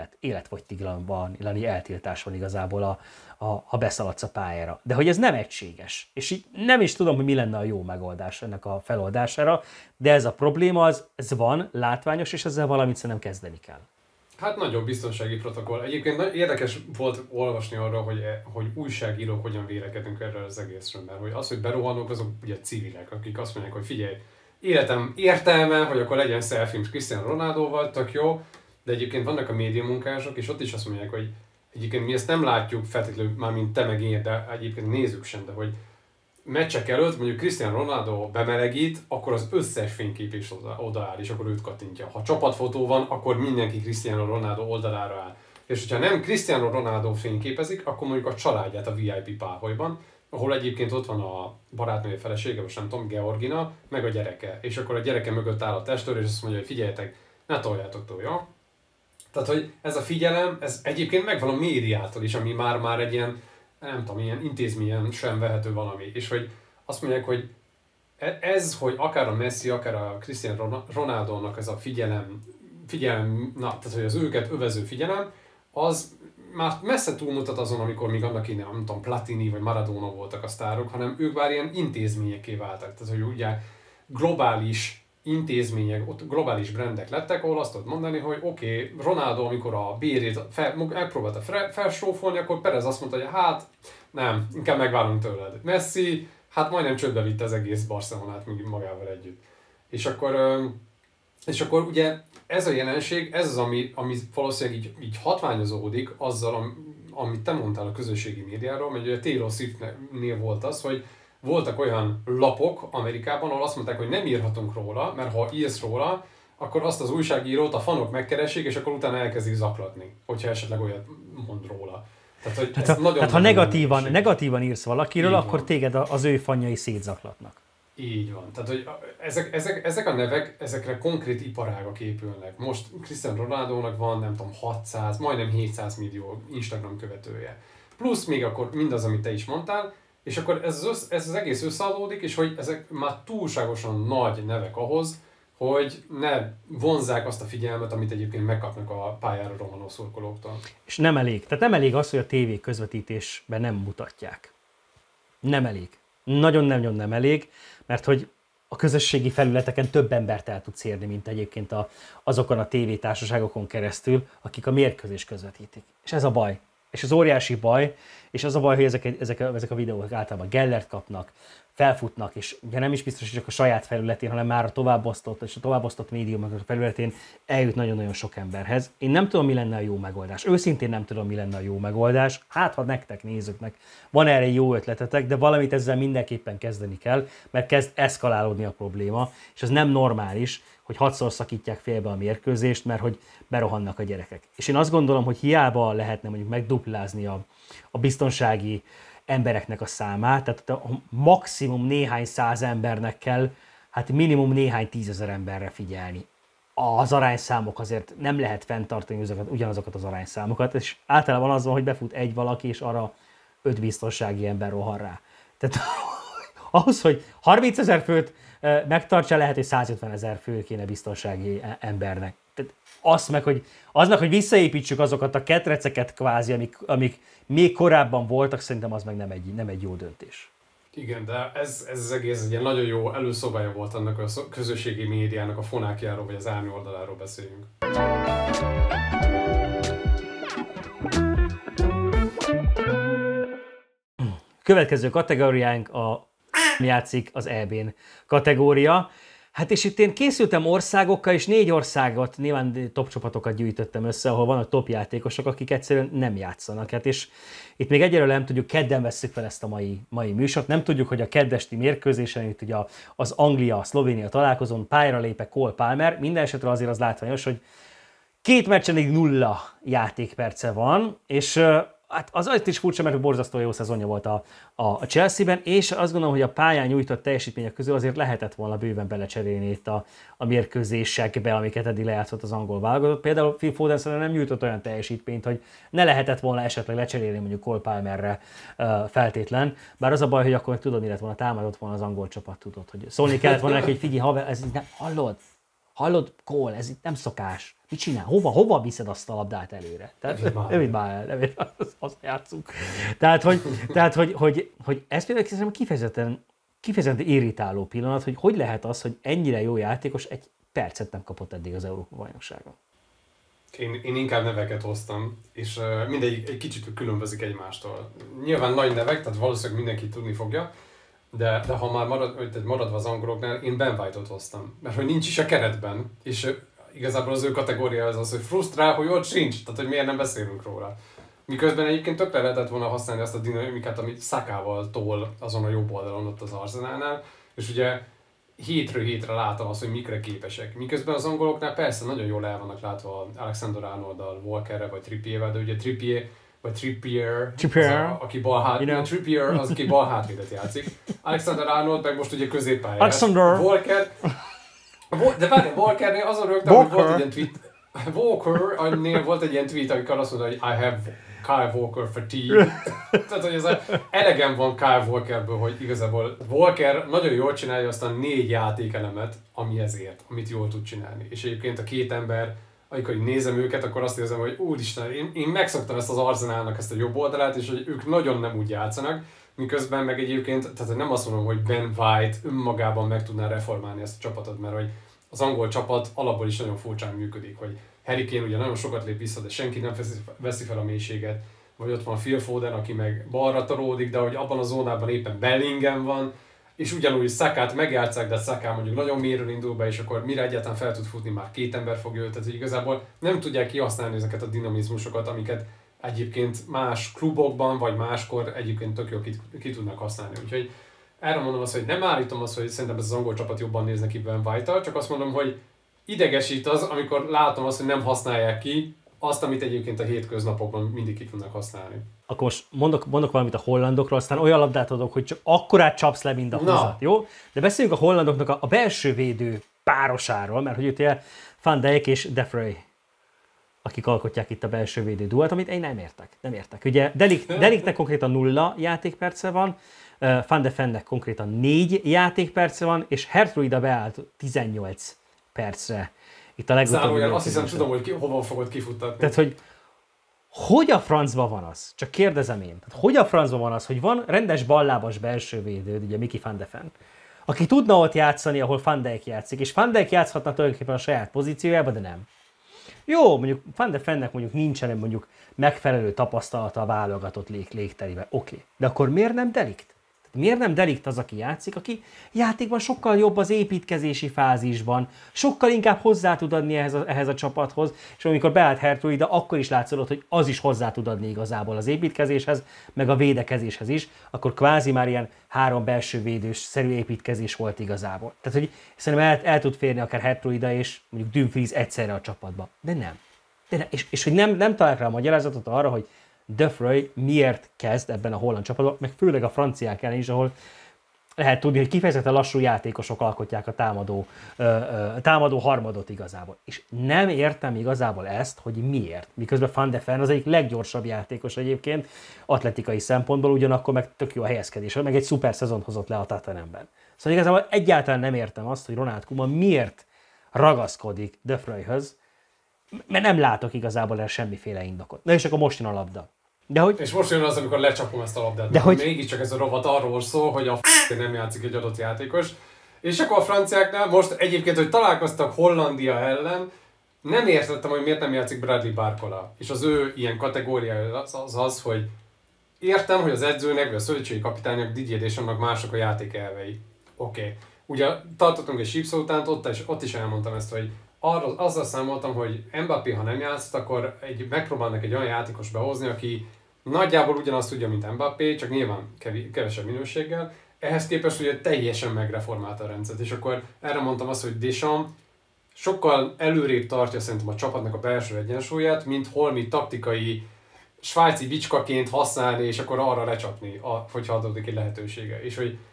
Speaker 1: életfogytiglani eltiltás van igazából, ha beszaladsz a pályára. De hogy ez nem egységes. És így nem is tudom, hogy mi lenne a jó megoldás ennek a feloldására, de ez a probléma, ez van, látványos, és ezzel valamit szerintem kezdeni kell.
Speaker 2: Hát nagyobb biztonsági protokoll. Egyébként érdekes volt olvasni arra, hogy újságírók hogyan vélekedünk erről az egészről, mert hogy az, hogy berohanók, azok ugye civilek, akik azt mondják, hogy figyelj, életem értelme, hogy akkor legyen selfie Cristiano Ronaldoval, tök jó, de egyébként vannak a médiamunkások, és ott is azt mondják, hogy egyébként mi ezt nem látjuk feltétlenül, már mint te meg én, de egyébként nézzük sem, de hogy meccsek előtt mondjuk Cristiano Ronaldo bemelegít, akkor az összes fénykép is odaáll, és akkor őt kattintja. Ha csapatfotó van, akkor mindenki Cristiano Ronaldo oldalára áll. És hogyha nem Cristiano Ronaldo fényképezik, akkor mondjuk a családját a VIP páholyban, ahol egyébként ott van a barátnője felesége, most nem tudom, Georgina, meg a gyereke. És akkor a gyereke mögött áll a testőr, és azt mondja, hogy figyeljetek, ne toljátok túl, jó? Tehát, hogy ez a figyelem, ez egyébként megvan a médiától is, ami már egy ilyen, nem tudom, ilyen intézményen sem vehető valami. És hogy azt mondják, hogy ez, hogy akár a Messi, akár a Cristiano Ronaldo-nak ez a figyelem, tehát hogy az őket övező figyelem, az már messze túlmutat azon, amikor még annak innen, nem tudom, Platini vagy Maradona voltak a sztárok, hanem ők már ilyen intézményekké váltak. Tehát, hogy ugye globális intézmények, ott globális brandek lettek, ahol azt tudod mondani, hogy oké, Ronaldo, amikor a bérét megpróbálta felsófolni, akkor Perez azt mondta, hogy hát nem, inkább megválunk tőled. Messi, hát majdnem csődbe vitte az egész Barcelonát magával együtt. És akkor ugye ez a jelenség, ez az, ami valószínűleg így hatványozódik azzal, amit te mondtál a közösségi médiáról, mert ugye Taylor Swiftnél volt az, hogy voltak olyan lapok Amerikában, ahol azt mondták, hogy nem írhatunk róla, mert ha írsz róla, akkor azt az újságírót a fanok megkeresik, és akkor utána elkezdik zaklatni, hogyha esetleg olyat mond róla.
Speaker 1: Tehát ha negatívan írsz valakiről, akkor téged az ő fanjai szétzaklatnak.
Speaker 2: Így van. Tehát, hogy ezek a nevek, ezekre konkrét iparágak épülnek. Most Cristiano Ronaldo-nak van, nem tudom, 600, majdnem 700 millió Instagram követője. Plusz még akkor mindaz, amit te is mondtál, és akkor ez az egész összeadódik, és hogy ezek már túlságosan nagy nevek ahhoz, hogy ne vonzzák azt a figyelmet, amit egyébként megkapnak a pályára rohanó szurkolóktól.
Speaker 1: És nem elég. Tehát nem elég az, hogy a tévé közvetítésben nem mutatják. Nem elég. Nagyon-nagyon nem elég, mert hogy a közösségi felületeken több embert el tudsz érni, mint egyébként azokon a tévétársaságokon keresztül, akik a mérkőzést közvetítik. És ez a baj. És az óriási baj, és az a baj, hogy ezek a videók általában Gellert kapnak, felfutnak, és ugye nem is biztos, hogy csak a saját felületén, hanem már a továbbosztott és a továbbosztott médiumok felületén eljut nagyon-nagyon sok emberhez. Én nem tudom, mi lenne a jó megoldás. Őszintén nem tudom, mi lenne a jó megoldás. Hát, ha nektek, nézőknek van erre jó ötletetek, de valamit ezzel mindenképpen kezdeni kell, mert kezd eszkalálódni a probléma, és ez nem normális, hogy 6-szor szakítják félbe a mérkőzést, mert hogy berohannak a gyerekek. És én azt gondolom, hogy hiába lehetne mondjuk megduplázni a biztonsági embereknek a számát, tehát a maximum néhány száz embernek kell, hát minimum néhány tízezer emberre figyelni. Az arányszámok azért nem lehet fenntartani ugyanazokat az arányszámokat, és általában az van, hogy befut egy valaki, és arra 5 biztonsági ember rohan rá. Tehát ahhoz, hogy 30 000 főt megtartsa, lehet, hogy 150 000 fő kéne biztonsági embernek. Tehát az meg, hogy visszaépítsük azokat a ketreceket kvázi, amik még korábban voltak, szerintem az meg nem egy jó döntés.
Speaker 2: Igen, de ez az egész egy ilyen nagyon jó előszobája volt annak a közösségi médiának a fonákjáról, vagy az árnyoldaláról beszéljünk.
Speaker 1: Következő kategóriánk a játszik az EB-n kategória. Hát és itt én készültem országokkal, és 4 országot, nyilván top csapatokat gyűjtöttem össze, ahol vannak top játékosok, akik egyszerűen nem játszanak. Hát és itt még egyelőre nem tudjuk, kedden vesszük fel ezt a mai műsort, nem tudjuk, hogy a keddesti mérkőzésen, itt ugye az Anglia-Szlovénia találkozón pályára lép Cole Palmer, minden esetre azért az látványos, hogy 2 meccsen 0 játékperce van, és hát az is furcsa, mert borzasztó jó szezonja volt a Chelsea-ben, és azt gondolom, hogy a pályán nyújtott teljesítmények közül azért lehetett volna bőven belecserélni itt a mérkőzésekbe, amiket eddig lejátszott az angol válogatott. Például Phil Foden szerintem nem nyújtott olyan teljesítményt, hogy ne lehetett volna esetleg lecserélni mondjuk Cole Palmerre feltétlen, bár az a baj, hogy akkor tudod, mi lett volna, támadott volna az angol csapat, tudod, hogy szólni kellett volna neki, hogy figyelj, haver, ez így nem, hallod, Cole, ez itt nem szokás. Mit csinál? Hova viszed azt a labdát előre? Tehát, nem már el, azt játszunk. Tehát, hogy ez például kifejezetten irritáló pillanat, hogy lehet az, hogy ennyire jó játékos egy percet nem kapott eddig az Európa-bajnokságon.
Speaker 2: Én inkább neveket hoztam, és mindegyik egy kicsit különbözik egymástól. Nyilván nagy nevek, tehát valószínűleg mindenki tudni fogja, de ha már maradva az angoloknál, én Ben White-ot hoztam, mert hogy nincs is a keretben, és igazából az ő kategória az, hogy frusztrál, hogy ott sincs, tehát hogy miért nem beszélünk róla. Miközben egyébként tökre lehetett volna használni azt a dinamikát, amit Sakával tol azon a jobb oldalon ott az Arsenalnál, és ugye hétről hétre látom azt, hogy mikre képesek. Miközben az angoloknál persze nagyon jól el vannak látva Alexander-Arnolddal, Walkerrel vagy Trippierrel, de ugye Trippier, aki Trippier az, aki bal hátvédet játszik. Alexander-Arnold meg most ugye középpályás. Walker, de várjál, Walkernél azon rögtön, hogy volt egy ilyen tweet, Walker-nél volt egy ilyen tweet, amikor azt mondta, hogy I have Kyle Walker fatigue. Tehát, hogy ez elegem van Kyle Walkerből, hogy igazából Walker nagyon jól csinálja azt a 4 játékelemet, ami ezért, amit jól tud csinálni. És egyébként a 2 ember, amikor nézem őket, akkor azt érzem, hogy úristen, én megszoktam ezt az Arsenalnak ezt a jobb oldalát, és hogy ők nagyon nem úgy játszanak, miközben meg egyébként, tehát nem azt mondom, hogy Ben White önmagában meg tudná reformálni ezt a csapatot, mert hogy az angol csapat alapból is nagyon furcsán működik, hogy Harry Kane ugye nagyon sokat lép vissza, de senki nem veszi fel a mélységet, vagy ott van Phil Foden, aki meg balra taródik, de hogy abban a zónában éppen Bellingham van, és ugyanúgy Sakát megjátszák, de Saka mondjuk nagyon mélyről indul be, és akkor mire egyáltalán fel tud futni, már 2 ember fogja őt, tehát igazából nem tudják kihasználni ezeket a dinamizmusokat, amiket egyébként más klubokban, vagy máskor egyébként tök jól ki tudnak használni. Úgyhogy erre mondom azt, hogy nem állítom azt, hogy szerintem ez az angol csapat jobban néznek ki Ben White-tal, csak azt mondom, hogy idegesít az, amikor látom azt, hogy nem használják ki azt, amit egyébként a hétköznapokban mindig ki tudnak használni. Akkor most mondok valamit a hollandokról, aztán olyan labdát adok, hogy csak akkorát csapsz le, mint a húzat, jó? De beszéljünk a hollandoknak a belső védő párosáról, mert hogy ugye Van Dijk és De Vrij, akik alkotják itt a belső védő duót, amit én nem értek. Ugye Deliknek konkrétan 0 játékperce van, Van de Vennek konkrétan 4 játékperce van, és Hertruida beállt 18 percre. Itt a legutóbbi. Azt hiszem, tudom, hogy hova fogod kifuttatni. Tehát, hogy a francban van az? Csak kérdezem én. Tehát, hogy a francban van az, hogy van rendes ballábas belső védőd, ugye Miki van de Ven, aki tudna ott játszani, ahol Van Dijk játszik, és Van Dijk játszhatna tulajdonképpen a saját pozíciójában, de nem. Jó, mondjuk Van de Vennek mondjuk nincsen mondjuk megfelelő tapasztalata a válogatott légteriben. Oké. De akkor miért nem Delikt?
Speaker 1: Miért nem De Ligt az, aki játszik, aki játékban sokkal jobb az építkezési fázisban, sokkal inkább hozzá tud adni ehhez a csapathoz, és amikor beállt Hertruida, akkor is látszott, hogy az is hozzá tud adni igazából az építkezéshez, meg a védekezéshez is, akkor kvázi már ilyen 3 belső védős-szerű építkezés volt igazából. Tehát, hogy szerintem el tud férni akár Hertruida és mondjuk Dumfries egyszerre a csapatba. De nem. És hogy nem találják rá a magyarázatot arra, hogy De Vrij miért kezd ebben a holland csapatban, meg főleg a franciák ellen is, ahol lehet tudni, hogy kifejezetten lassú játékosok alkotják a támadó harmadot igazából. És nem értem igazából ezt, hogy miért. Miközben Van de Ven az egyik leggyorsabb játékos egyébként, atletikai szempontból, ugyanakkor meg tök jó a helyezkedés, meg egy szuper szezont hozott le a Tottenhamben. Szóval igazából egyáltalán nem értem azt, hogy Ronald Koeman miért ragaszkodik De Vrijhöz, mert nem látok igazából erre semmiféle indokot. Na és akkor most jön a labda. De hogy...
Speaker 2: És most jön az, amikor lecsapom ezt a labdát.
Speaker 1: De hogy...
Speaker 2: Mégiscsak ez a rovat arról szól, hogy a nem játszik egy adott játékos. És akkor a franciáknál most egyébként, hogy találkoztak Hollandia ellen, nem értettem, hogy miért nem játszik Bradley Barcola. És az ő ilyen kategóriája az, hogy értem, hogy az edzőnek, vagy a szövetségi kapitánynak, Didier Deschamps-nak mások a játékelvei. Oké. Ugye tartottunk egy sípszótánt, ott is elmondtam ezt, hogy azzal számoltam, hogy Mbappé, ha nem játszott, akkor megpróbálnak egy olyan játékos behozni, aki nagyjából ugyanazt tudja, mint Mbappé, csak nyilván kevesebb minőséggel. Ehhez képest ugye teljesen megreformálta a rendszert, és akkor erre mondtam azt, hogy Deschamps sokkal előrébb tartja szerintem a csapatnak a belső egyensúlyát, mint holmi taktikai svájci bicskaként használni, és akkor arra lecsapni, hogyha adódik egy lehetősége.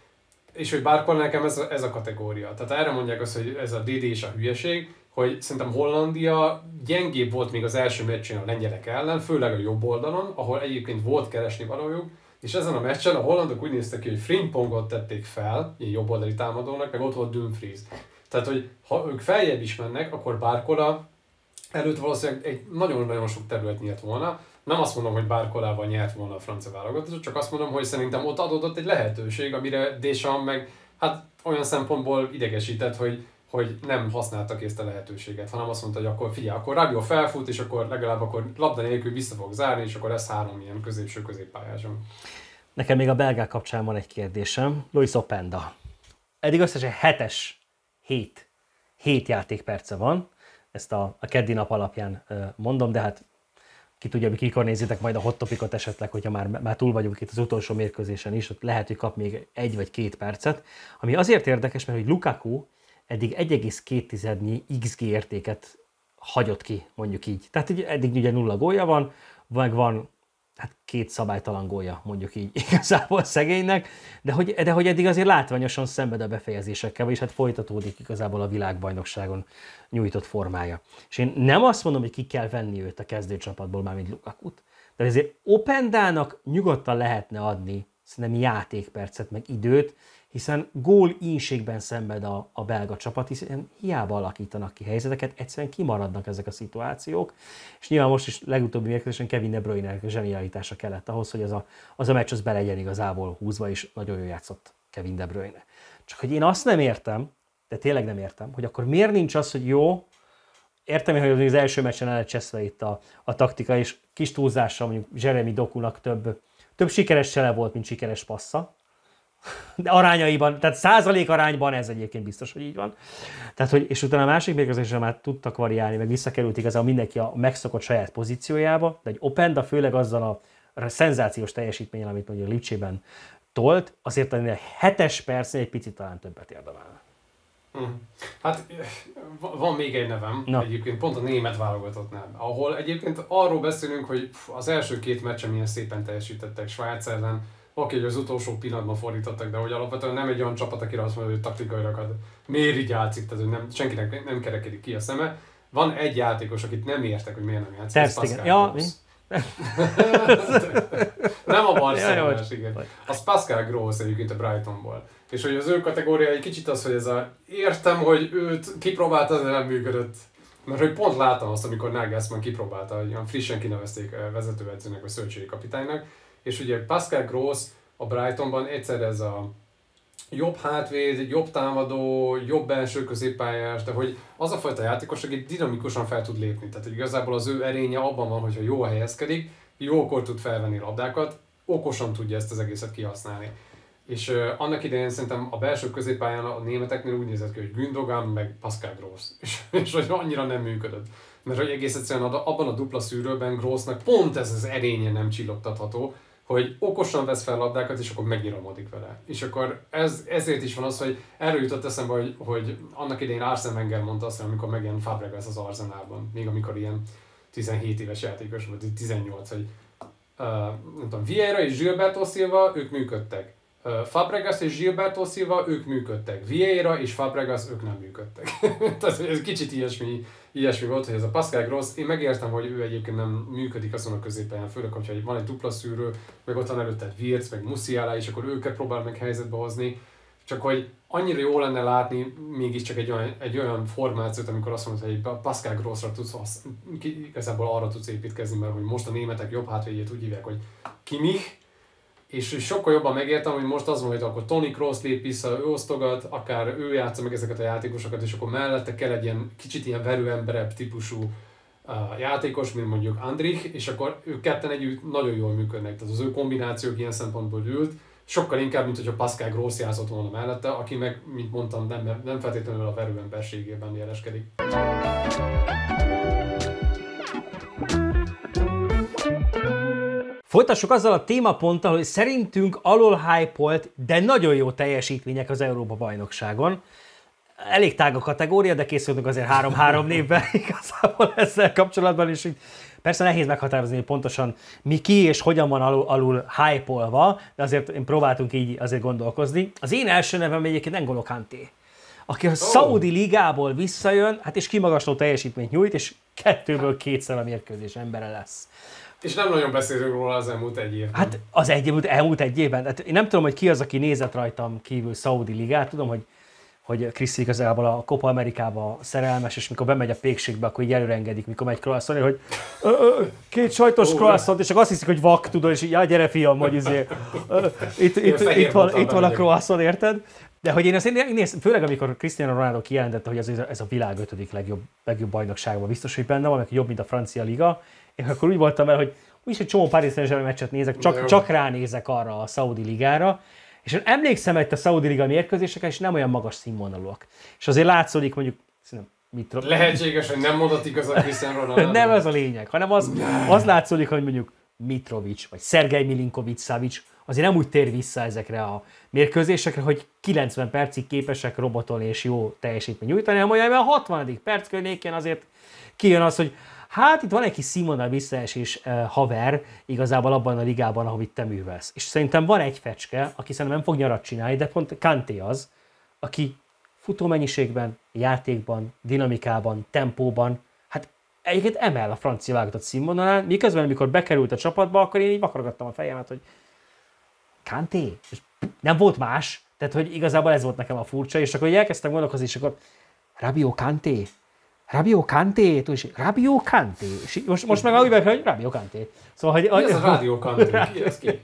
Speaker 2: És hogy Barcola nekem ez a kategória. Tehát erre mondják azt, hogy ez a DD és a hülyeség, hogy szerintem Hollandia gyengébb volt még az első meccsen a lengyelek ellen, főleg a jobb oldalon, ahol egyébként volt keresni valójuk, és ezen a meccsen a hollandok úgy néztek ki, hogy Frimpongot tették fel, ilyen jobb oldali támadónak, meg ott volt Dumfries. Tehát, hogy ha ők feljebb is mennek, akkor Barcola előtt valószínűleg egy nagyon-nagyon sok terület nyert volna. Nem azt mondom, hogy Barcolával nyert volna a francia válogatott, csak azt mondom, hogy szerintem ott adódott egy lehetőség, amire Deschamps meg hát olyan szempontból idegesített, hogy nem használta ki ezt a lehetőséget, hanem azt mondta, hogy akkor figyelj, akkor Rabiot felfut, és akkor legalább akkor labda nélkül vissza fog zárni, és akkor lesz 3 ilyen középső középpályáson.
Speaker 1: Nekem még a belgák kapcsán van egy kérdésem. Loïs Openda. Eddig összesen 7 játékperce van. Ezt a keddi nap alapján mondom, de hát ki tudja, hogy mikor nézitek majd a hot topicot esetleg, hogyha már túl vagyunk itt az utolsó mérkőzésen is, ott lehet, hogy kap még 1 vagy 2 percet. Ami azért érdekes, mert hogy Lukaku eddig 1,2 XG értéket hagyott ki, mondjuk így. Tehát eddig ugye 0 gólja van, meg van hát 2 szabálytalan gólja, mondjuk így igazából szegénynek, de hogy eddig azért látványosan szenved a befejezésekkel, vagyis hát folytatódik igazából a világbajnokságon nyújtott formája. És én nem azt mondom, hogy ki kell venni őt a kezdőcsapatból, mármint Lukakut, de azért Opendának nyugodtan lehetne adni szerintem játékpercet, meg időt, hiszen gól-ínségben szenved a belga csapat, hiszen hiába alakítanak ki helyzeteket, egyszerűen kimaradnak ezek a szituációk, és nyilván most is legutóbbi mérkőzésen Kevin De Bruyne zsenialitása kellett ahhoz, hogy az a meccs az be legyen igazából húzva, és nagyon jól játszott Kevin De Bruyne. Csak hogy én azt nem értem, de tényleg nem értem, hogy akkor miért nincs az, hogy jó, értem, hogy az első meccsen el lett cseszve itt a taktika, és kis túlzással mondjuk Jeremy Dokunak több sikeres csele volt, mint sikeres passza, de arányaiban, tehát százalék arányban ez egyébként biztos, hogy így van. Tehát, hogy, és utána a másik mérkőzésre már tudtak variálni, meg visszakerült igazából mindenki a megszokott saját pozíciójába, de egy Openda főleg azzal a szenzációs teljesítménnyel, amit mondjuk a Lipcsében tolt, azért a 7-es percnél egy picit talán többet érdemelne.
Speaker 2: Hát van még egy nevem, egyébként pont a német válogatottnál, ahol egyébként arról beszélünk, hogy az első 2 meccsen milyen szépen teljesítettek Svájc ellen. Oké, hogy az utolsó pillanatban fordítottak, de hogy alapvetően nem egy olyan csapat, akire azt mondja, hogy taktikailag miért így játszik, tehát hogy senkinek nem kerekedik ki a szeme. Van egy játékos, akit nem értek, hogy miért nem játszik, ez Pascal Gross. Nem a Barcelonás, igen. Az Pascal Gross egyébként a Brightonból. És hogy az ő kategória egy kicsit az, hogy értem, hogy őt kipróbálta, de nem működött. Mert hogy pont láttam azt, amikor Nagelsmann kipróbálta, hogy frissen kinevezték vezetőedzőnek vagy szövetségi kapitánynak. És ugye Pascal Gross a Brightonban egyszerre ez a jobb hátvéd, jobb támadó, jobb belső középpályás, de hogy az a fajta játékos, aki dinamikusan fel tud lépni. Tehát igazából az ő erénye abban van, hogyha jól helyezkedik, jókor tud felvenni labdákat, okosan tudja ezt az egészet kihasználni. És annak idején szerintem a belső középpályán a németeknél úgy nézett ki, hogy Gündogan meg Pascal Gross. És hogy annyira nem működött. Mert hogy egész egyszerűen abban a dupla szűrőben Grossnak pont ez az erénye nem csillogtatható, hogy okosan vesz fel labdákat, és akkor megnyiramodik vele. És akkor ezért is van az, hogy erről jutott eszembe, hogy annak idején Arsene Wenger mondta azt, amikor megjelent Fabregas az Arsenalban, még amikor ilyen 17 éves játékos volt, 18, hogy nem tudom, Vieira és Gilberto Silva, ők működtek. Fabregas és Gilberto Silva, ők működtek. Vieira és Fabregas, ők nem működtek. Tehát ez kicsit ilyesmi volt, hogy ez a Pascal Gross, én megértem, hogy ő egyébként nem működik azon a középen, főleg, hogyha van egy dupla szűrő, meg ott van előtte Wirtz, meg Musiala, és akkor őket próbál meg helyzetbe hozni. Csak hogy annyira jó lenne látni mégiscsak egy olyan formációt, amikor azt mondod, hogy egy Pascal Grossra tudsz, igazából arra tudsz építkezni, mert hogy most a németek jobb hátvédjét úgy hívják, hogy Kimmich, és sokkal jobban megértem, hogy most az van, hogy akkor Toni Kroos lép vissza, ő osztogat, akár ő játsza meg ezeket a játékosokat, és akkor mellette kell egy ilyen kicsit ilyen verőemberebb típusú játékos, mint mondjuk Andrich, és akkor ők ketten együtt nagyon jól működnek. Tehát az ő kombinációk ilyen szempontból ült, sokkal inkább, mint hogyha Pascal Gross játszott volna mellette, aki meg, mint mondtam, nem feltétlenül a verőemberségében jeleskedik.
Speaker 1: Folytassuk azzal a témaponttal, hogy szerintünk alul hype-olt, de nagyon jó teljesítmények az Európa-bajnokságon. Elég tág a kategória, de készültünk azért 3-3 névben igazából ezzel kapcsolatban, és így persze nehéz meghatározni, hogy pontosan mi ki és hogyan van alul hype-olva, de azért én próbáltunk így azért gondolkozni. Az én első nevem egyébként N'Golo Kanté, aki a Szaudi ligából visszajön, hát és kimagasló teljesítményt nyújt, és 2-ből 2-szer a mérkőzés embere lesz.
Speaker 2: És nem nagyon beszélünk róla az elmúlt egy évben.
Speaker 1: Hát az elmúlt egy évben. Hát én nem tudom, hogy ki az, aki nézett rajtam kívül Szaudi ligát. Tudom, hogy Kriszti igazából a Copa Amerikába szerelmes, és mikor bemegy a pékségbe, akkor így előrengedik, mikor megy croissant, hogy 2 sajtos croissant, és akkor azt hiszik, hogy vak, tudod, és így, ja, gyere fiam, hogy itt van a croissant, érted? De hogy én azt néztem, főleg amikor Cristiano Ronaldo kijelentette, hogy ez a világ 5. legjobb bajnokságban biztos, hogy benne van, meg jobb, mint a francia liga. Én akkor úgy voltam vele, hogy úgyis egy csomó Paris Saint-Germain meccset nézek, csak ránézek arra a Szaudi ligára, és én emlékszem egy a Szaudi liga mérkőzésekre, és nem olyan magas színvonalúak. És azért látszódik mondjuk,
Speaker 2: lehetséges, hogy nem mondott igazat Cristiano Ronaldo.
Speaker 1: Nem ez a lényeg, hanem az látszódik, hogy mondjuk Mitrovic, vagy Szergej Milinkovic-Savic azért nem úgy tér vissza ezekre a mérkőzésekre, hogy 90 percig képesek robotolni és jó teljesítményt nyújtani, hanem olyan a 60. perc környékén azért kijön az, hogy hát itt van egy kis színvonal visszaesés haver igazából abban a ligában, ahol itt te művelsz. És szerintem van egy fecske, aki szerintem nem fog nyarat csinálni, de pont Kanté az, aki futómennyiségben, játékban, dinamikában, tempóban, hát egyébként emel a francia válogatott színvonalán, miközben amikor bekerült a csapatba, akkor én így vakargattam a fejemet, hogy Kanté? Nem volt más, tehát hogy igazából ez volt nekem a furcsa, és akkor elkezdtem gondolkozni, és akkor Rabiot Kanté? Rabiot Kanté? Rabiot Kanté? És most meg úgy hogy Rabiot Kanté. Szóval, hogy...
Speaker 2: Mi az a Rabiot Kanté? Ki ez ki?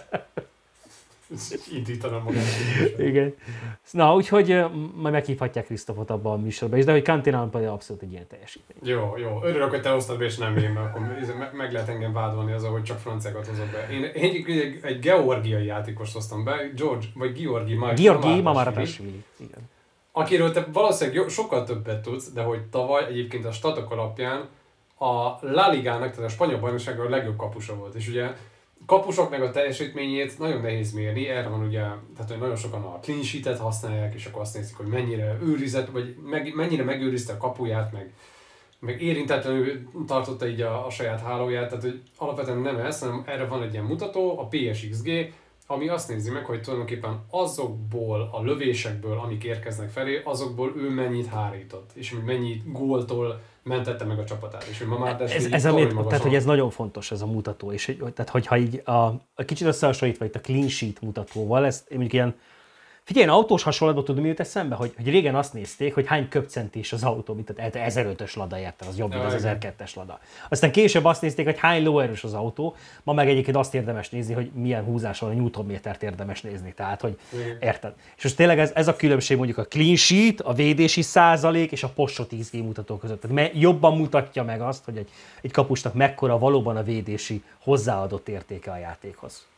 Speaker 2: Indítanom magam.
Speaker 1: Igen. Na, úgyhogy majd meghívhatják Krisztofot abban a műsorban is, de hogy Kanténál pedig abszolút egy ilyen teljesítmény.
Speaker 2: Jó. Örülök, hogy te hoztad be, és nem én, mert akkor meg lehet engem vádolni azzal, hogy csak franciákat hozok be. Én egy georgiai játékost hoztam be, Georgi Mamardashvili. Igen. Akiről te valószínűleg sokkal többet tudsz, de hogy tavaly egyébként a statok alapján a La Ligának, tehát a spanyol bajnokságban a legjobb kapusa volt. És ugye kapusoknak a teljesítményét nagyon nehéz mérni, erre van ugye, tehát hogy nagyon sokan a clean sheet-et használják, és akkor azt nézik, hogy mennyire őrizett, vagy mennyire megőrizte a kapuját, meg érintetlenül tartotta így a saját hálóját, tehát hogy alapvetően nem ez, hanem erre van egy ilyen mutató, a PSXG, ami azt nézi meg, hogy tulajdonképpen azokból a lövésekből, amik érkeznek felé, azokból ő mennyit hárított, és mennyi góltól mentette meg a csapatát. És ma már
Speaker 1: tehát, hogy ez nagyon fontos, ez a mutató. És tehát, hogyha így a kicsit összehasonlítva itt a clean sheet mutatóval, ezt mondjuk ilyen, figyelj, autós hasonlatban tudod, mi jut eszembe, hogy régen azt nézték, hogy hány köbcentis az autó, mint az 1005-ös Lada, érted, az jobb, mint az 1002-es Lada. Aztán később azt nézték, hogy hány lóerős az autó, ma meg egyébként azt érdemes nézni, hogy milyen húzáson a newtonmétert érdemes nézni, tehát, hogy érted. És most tényleg ez a különbség mondjuk a clean sheet, a védési százalék és a post XG mutató között. Tehát jobban mutatja meg azt, hogy egy kapusnak mekkora valóban a védési hozzáadott értéke a játékhoz.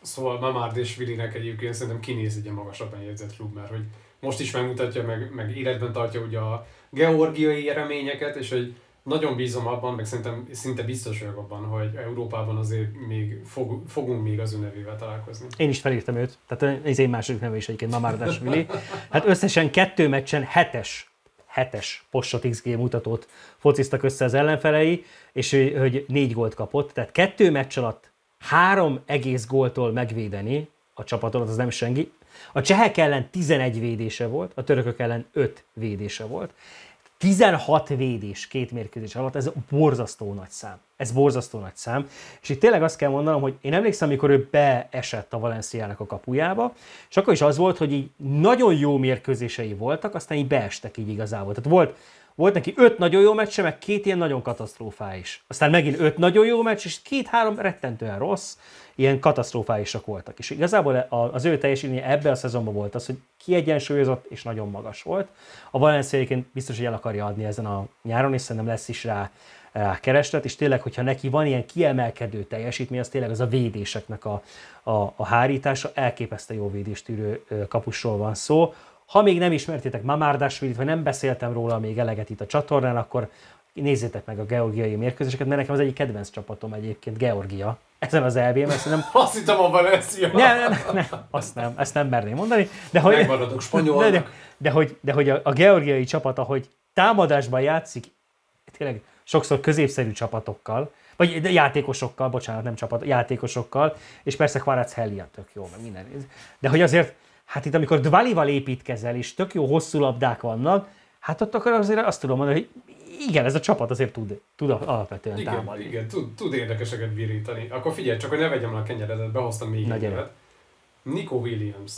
Speaker 2: Szóval Mamardashvilinek egyébként szerintem kinéz egy ilyen magasabban jegyzett klub, mert hogy most is megmutatja, meg életben tartja ugye a georgiai reményeket, és hogy nagyon bízom abban, meg szerintem szinte biztos vagyok abban, hogy Európában azért még fogunk még az ő nevével találkozni.
Speaker 1: Én is felírtam őt, tehát ez én második neve is egyébként Mamardashvili. Hát összesen 2 meccsen 7-es post-shot XG mutatót fociztak össze az ellenfelei, és hogy 4 gólt kapott, tehát 2 meccs alatt 3 egész góltól megvédeni a csapatot, az nem senki. A csehek ellen 11 védése volt, a törökök ellen 5 védése volt. 16 védés 2 mérkőzés alatt, ez borzasztó nagy szám. Ez borzasztó nagy szám. És itt tényleg azt kell mondanom, hogy én emlékszem, amikor ő beesett a Valenciának a kapujába, és akkor is az volt, hogy így nagyon jó mérkőzései voltak, aztán így beestek így igazából. Tehát volt neki 5 nagyon jó meccse, meg 2 ilyen nagyon katasztrofális. Aztán megint 5 nagyon jó meccs, és 2-3 rettentően rossz, ilyen katasztrofálisak voltak. És igazából az ő teljesítménye ebben a szezonban volt az, hogy kiegyensúlyozott és nagyon magas volt. A Valencia egyébként biztos, hogy el akarja adni ezen a nyáron, és szerintem lesz is rá kereslet, és tényleg, hogyha neki van ilyen kiemelkedő teljesítmény, az tényleg az a védéseknek a hárítása, elképesztő jó védéstűrő kapusról van szó. Ha még nem ismertétek Mamardashvilit, vagy nem beszéltem róla még eleget itt a csatornán, akkor nézzétek meg a georgiai mérkőzéseket, mert nekem az egyik kedvenc csapatom egyébként Georgia. Ezen az EB-n, mert szerintem...
Speaker 2: Azt hittem a Valencia.
Speaker 1: Ezt nem merném mondani. De hogy,
Speaker 2: megmaradok spanyolnak.
Speaker 1: De hogy a georgiai csapat, ahogy támadásban játszik, tényleg sokszor középszerű csapatokkal, vagy játékosokkal, bocsánat, nem csapat, játékosokkal, és persze Kvaratskhelia tök jó, meg minden. De hogy azért, hát itt amikor Dvalival építkezel, és tök jó hosszú labdák vannak, hát ott akkor azért azt tudom mondani, hogy igen, ez a csapat azért tud alapvetően támadni.
Speaker 2: Igen, tud érdekeseket virítani. Akkor figyelj, csak hogy ne vegyem a kenyeredet, behoztam még egy nevet. Nico Williams,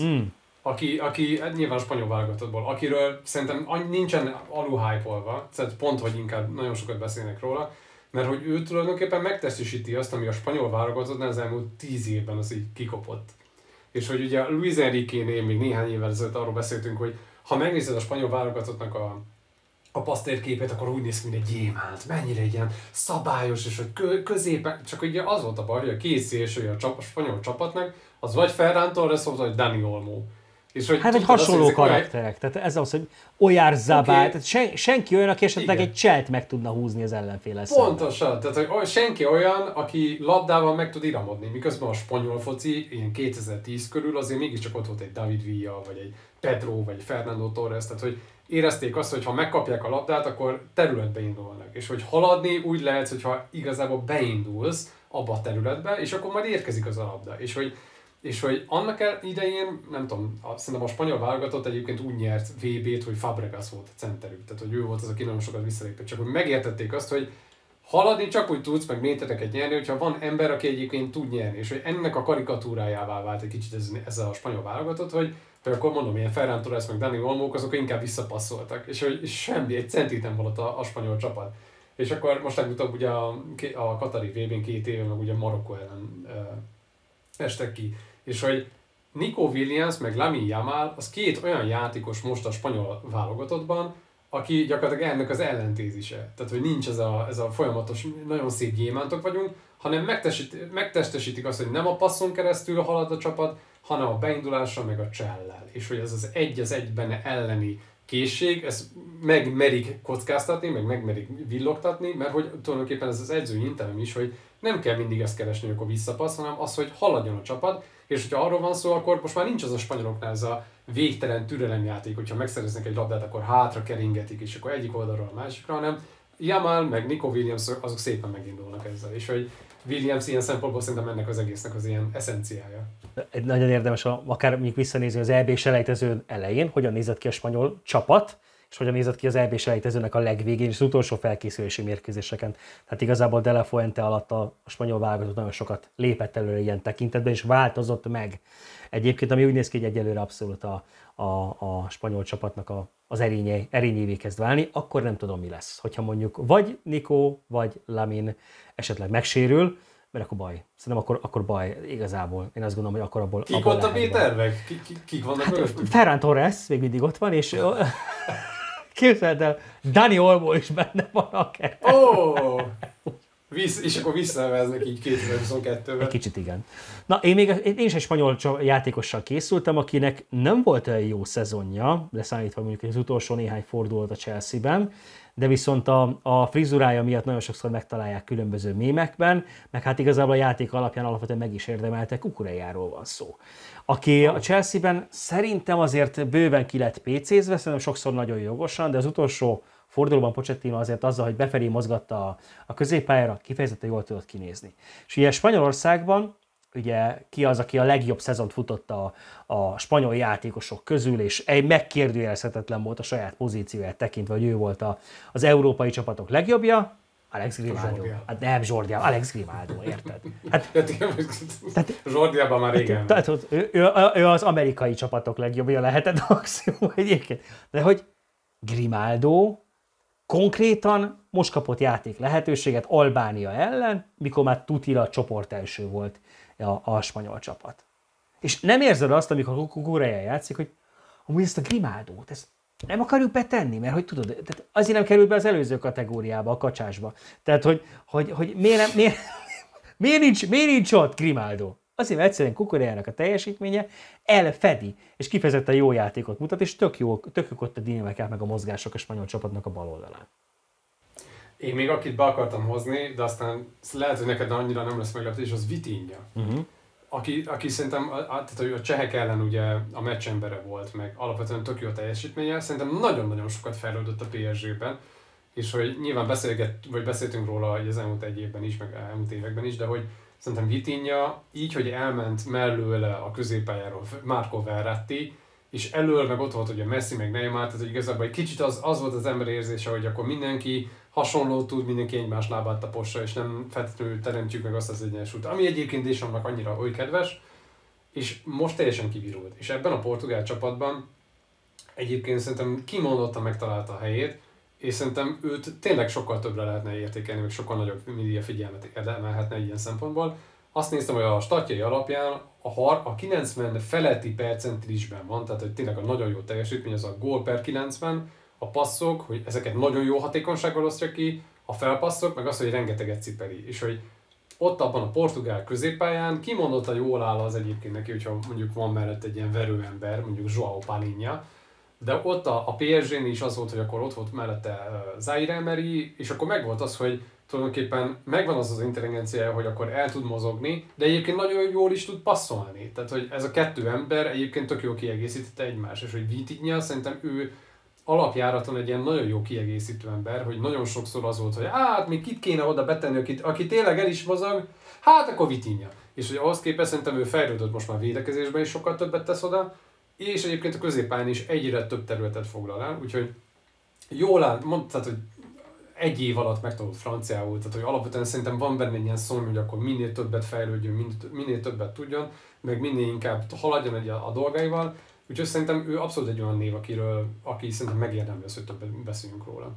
Speaker 2: aki nyilván spanyol válogatottból, akiről szerintem nincsen alul-hype-olva, pont, hogy inkább nagyon sokat beszélnek róla, mert hogy ő tulajdonképpen megtestesíti azt, ami a spanyol válogatottnál az elmúlt 10 évben az így kikopott. És hogy ugye Luis Enrique-nél még néhány évvel ezelőtt arról beszéltünk, hogy ha megnézed a spanyol válogatottnak a passztérképét, akkor úgy néz ki, mint egy gyémánt, mennyire ilyen szabályos, és hogy középen, csak ugye az volt a baj, hogy a két szélsője a spanyol csapatnak, az vagy Ferran Torres volt, vagy Dani Olmo. És hogy
Speaker 1: hát egy hasonló karakterek, tehát ez az, hogy Oyarzabal, tehát senki olyan, aki esetleg egy cselt meg tudna húzni az ellenféle szemben.
Speaker 2: Pontosan, tehát hogy senki olyan, aki labdával meg tud iramodni, miközben a spanyol foci, ilyen 2010 körül azért mégiscsak ott volt egy David Villa, vagy egy Pedro, vagy egy Fernando Torres, tehát hogy érezték azt, hogy ha megkapják a labdát, akkor területbe indulnak. És hogy haladni úgy lehet, hogyha igazából beindulsz abba a területbe, és akkor majd érkezik az a labda. És hogy annak idején, nem tudom, szerintem a spanyol válogatott egyébként úgy nyert VB-t, hogy Fabregas volt a centerük. Tehát, hogy ő volt az, aki nagyon sokat visszalépett. Csak hogy megértették azt, hogy haladni csak úgy tudsz, meg métereket nyerni, hogyha van ember, aki egyébként tud nyerni. És hogy ennek a karikatúrájává vált egy kicsit ez a spanyol válogatott, hogy akkor mondom, ilyen Ferran Torres meg Dani Olmók, azok inkább visszapasszoltak. És hogy semmi, egy centit nem volt a spanyol csapat. És akkor most legutóbb ugye a katari VB-n 2 éve, meg ugye Marokkó ellen estek ki. És hogy Nico Williams meg Lamine Yamal, az 2 olyan játékos most a spanyol válogatottban, aki gyakorlatilag ennek az ellentézise. Tehát, hogy nincs ez a folyamatos, nagyon szép gyémántok vagyunk, hanem megtestesítik azt, hogy nem a passzon keresztül halad a csapat, hanem a beindulással meg a csellel. És hogy ez az egy egyben elleni készség, ezt megmerik kockáztatni, meg megmerik villogtatni, mert hogy tulajdonképpen ez az edzői intelem is, hogy nem kell mindig ezt keresni, hogy akkor visszapassz, hanem az, hogy haladjon a csapat, és hogyha arról van szó, akkor most már nincs az a spanyoloknál ez a végtelen türelemjáték, hogyha megszereznek egy labdát, akkor hátra keringetik, és akkor egyik oldalról a másikra, hanem Yamal meg Nico Williams azok szépen megindulnak ezzel, és hogy Williams ilyen szempontból szerintem ennek az egésznek az ilyen eszenciája.
Speaker 1: Nagyon érdemes, akár mondjuk visszanézni az EB selejtező elején, hogyan nézett ki a spanyol csapat, és hogyan nézett ki az EB selejtezőnek a legvégén, és az utolsó felkészülési mérkőzéseken. Tehát igazából De La Fuente alatt a spanyol válogatott nagyon sokat lépett előre ilyen tekintetben, és változott meg. Egyébként, ami úgy néz ki, hogy egyelőre abszolút a spanyol csapatnak az erényévé kezd válni, akkor nem tudom, mi lesz. Hogyha mondjuk vagy Nico, vagy Lamine esetleg megsérül, mert akkor baj. Szerintem akkor baj igazából. Én azt gondolom, hogy akkor abból
Speaker 2: kik ott a B-tervek? Kik vannak
Speaker 1: hát, Ferran Torres még mindig ott van, és képzeld el, Dani Olmo is benne van akár.
Speaker 2: És akkor visszaveznek így 2022-ben.
Speaker 1: Egy kicsit igen. Na, én is egy spanyol játékossal készültem, akinek nem volt olyan jó szezonja, leszámítva mondjuk az utolsó néhány fordulat a Chelsea-ben, de viszont a frizurája miatt nagyon sokszor megtalálják különböző mémekben, meg hát igazából a játék alapján alapvetően meg is érdemelte, Cucurejáról van szó. Aki a Chelsea-ben szerintem azért bőven ki lett PC-zve, szerintem sokszor nagyon jogosan, de az utolsó fordulóban Pochettino azért azzal, hogy befelé mozgatta a középpályára, kifejezetten jól tudott kinézni. És ugye Spanyolországban ugye ki az, aki a legjobb szezont futotta a spanyol játékosok közül, és egy megkérdőjelezhetetlen volt a saját pozícióját tekintve, hogy ő volt az európai csapatok legjobbja, Alex Grimaldo. Hát nem Jordi, Alex Grimaldo, érted? Hát,
Speaker 2: Jordiában már régen.
Speaker 1: Tehát ő az amerikai csapatok legjobbja lehetett maximum egyébként. De hogy Grimaldo konkrétan most kapott játék lehetőséget Albánia ellen, mikor már tutira csoport első volt a spanyol csapat. És nem érzed azt, amikor Cucurella játszik, hogy amúgy ezt a Grimaldót, ezt nem akarjuk betenni, mert hogy tudod, tehát azért nem került be az előző kategóriába, a kacsásba. Tehát, hogy miért nincs ott Grimaldo? Azért, mert egyszerűen Cucurellának a teljesítménye elfedi, és kifejezetten jó játékot mutat, és tök jók ott a dinamikák meg a mozgások a spanyol csapatnak a bal oldalán.
Speaker 2: Én még akit be akartam hozni, de aztán lehet, hogy neked annyira nem lesz meglepetés, az Vitinha. Aki szerintem a csehek ellen ugye a meccsembere volt, meg alapvetően tök jó teljesítménye, szerintem nagyon-nagyon sokat fejlődött a PSG-ben, és hogy nyilván beszéltünk róla az elmúlt egy évben is, meg elmúlt években is, de hogy szerintem Vitinha így, hogy elment mellőle a középpályáról Marco Verratti, és elől meg ott volt ugye Messi, meg Neymar, tehát hogy igazából egy kicsit az volt az ember érzése, hogy akkor mindenki hasonló tud, mindenki egymás lábát tapossa, és nem feltétlenül teremtjük meg azt az egyensúlyt, ami egyébként Deschamps-nak annyira oly kedves, és most teljesen kivirult. És ebben a portugál csapatban egyébként szerintem kimondottan megtalálta a helyét, és szerintem őt tényleg sokkal többre lehetne értékelni, meg sokkal nagyobb média figyelmet érdemelhetne ilyen szempontból. Azt néztem, hogy a statjai alapján a 90 feletti percentrisben van, tehát hogy tényleg a nagyon jó teljesítmény, az a gól per 90, a passzok, hogy ezeket nagyon jó hatékonysággal osztja ki, a felpasszok, meg az, hogy rengeteget cipeli. És hogy ott abban a portugál középpályán kimondottan jól áll az egyébként neki, hogyha mondjuk van mellett egy ilyen verőember, mondjuk João Palhinha, de ott a PSG-n is az volt, hogy akkor ott volt mellette Zaire Emery, és akkor megvolt az, hogy tulajdonképpen megvan az intelligenciája, hogy akkor el tud mozogni, de egyébként nagyon jól is tud passzolni. Tehát, hogy ez a kettő ember egyébként tök jól kiegészítette egymást, és hogy Vitinha szerintem ő alapjáraton egy ilyen nagyon jó kiegészítő ember, hogy nagyon sokszor az volt, hogy hát még kit kéne oda betenni, aki tényleg el is mozog, hát akkor Vitinha. És hogy ahhoz képest szerintem ő fejlődött most már védekezésben is sokkal többet tesz oda, és egyébként a középpályán is egyre több területet foglal el, úgyhogy jól áll, tehát, hogy egy év alatt megtanult franciául, tehát hogy alapvetően szerintem van benne egy ilyen szó, hogy akkor minél többet fejlődjön, minél többet tudjon, meg minél inkább haladjon a dolgaival, úgyhogy szerintem ő abszolút egy olyan név, aki szerintem megérdemli azt, hogy többet beszéljünk róla.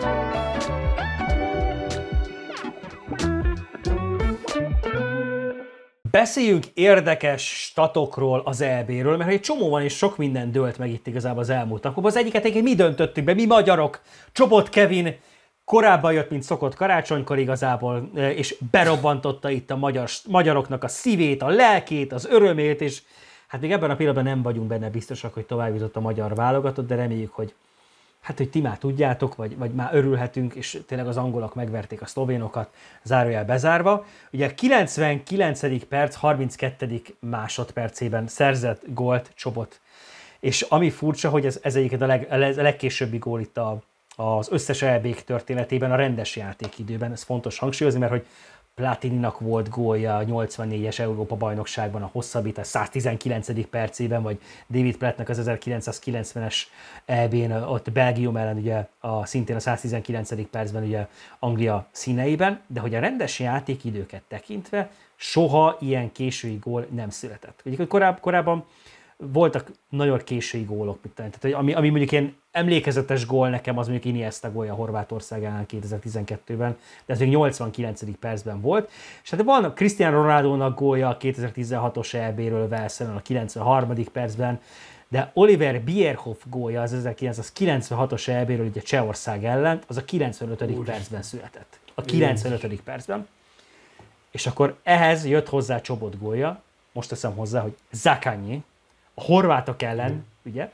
Speaker 1: Beszéljünk érdekes statokról az EB-ről, mert egy csomó van és sok minden dőlt meg itt igazából az elmúlt napokban. Az egyiket egyébként mi döntöttük be, mi magyarok, Csobot Kevin korábban jött, mint szokott karácsonykor igazából, és berobbantotta itt a magyaroknak a szívét, a lelkét, az örömét, és hát még ebben a pillanatban nem vagyunk benne biztosak, hogy tovább jutott a magyar válogatott, de reméljük, hogy ti már tudjátok, vagy már örülhetünk, és tényleg az angolok megverték a szlovénokat, zárójel bezárva. Ugye a 99. perc, 32. másodpercében szerzett gólt Csobot. És ami furcsa, hogy ez egyébként a legkésőbbi gól itt az összes EB-k történetében, a rendes játékidőben. Ez fontos hangsúlyozni, mert hogy Platininak volt gólja a 84-es Európa-bajnokságban a hosszabbítás 119. percében, vagy David Plattnek az 1990-es EB-n ott Belgium ellen ugye szintén a 119. percben ugye Anglia színeiben, de hogy a rendes játékidőket tekintve soha ilyen késői gól nem született. Ugye korábban voltak nagyon késői gólok, tehát ami mondjuk ilyen emlékezetes gól nekem, az mondjuk Iniesta gólja Horvátország ellen 2012-ben, de ez még 89. percben volt. És hát van Cristiano Ronaldónak gólja a 2016-os EB-ről Walesen a 93. percben, de Oliver Bierhoff gólja az 1996-os EB-ről ugye Csehország ellen, az a 95. percben született. A 95. percben. És akkor ehhez jött hozzá Csobot gólja, most teszem hozzá, hogy Zakanyi, a horvátok ellen, ugye?